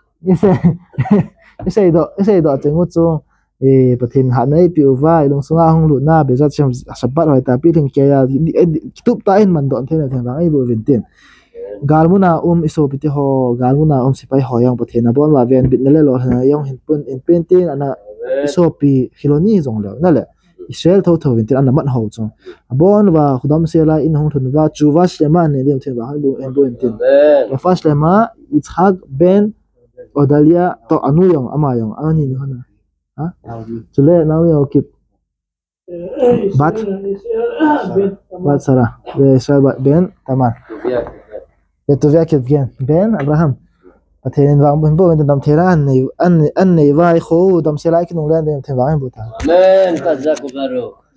isai do chang chu pathin ha nei pi wa ilung sunga hung lu na be za sim sabat hoi ta pi thing ke ya tup ta in man don the wang ai bu win tin galmuna iso piti ho galmuna sipai ho yang pathena bon wa ven bit nale lo hna yang hin pun in painting ana iso pi hiloni jong le na le israel tho win tin ana man ho chu bon wa khudam se la in hong thun wa chu wa slema ne dem the wa bu en bu en tin wa fa slema ichhak ben odalia to anu yong ama yong ani ni hona ha chule naw yo kip bat sara be israel ben tamam itu via ke ben abraham pathen wang bun bo ben dam thera an nei vai kho dam selai ki nong len den the wang bu ta amen ka za ko baro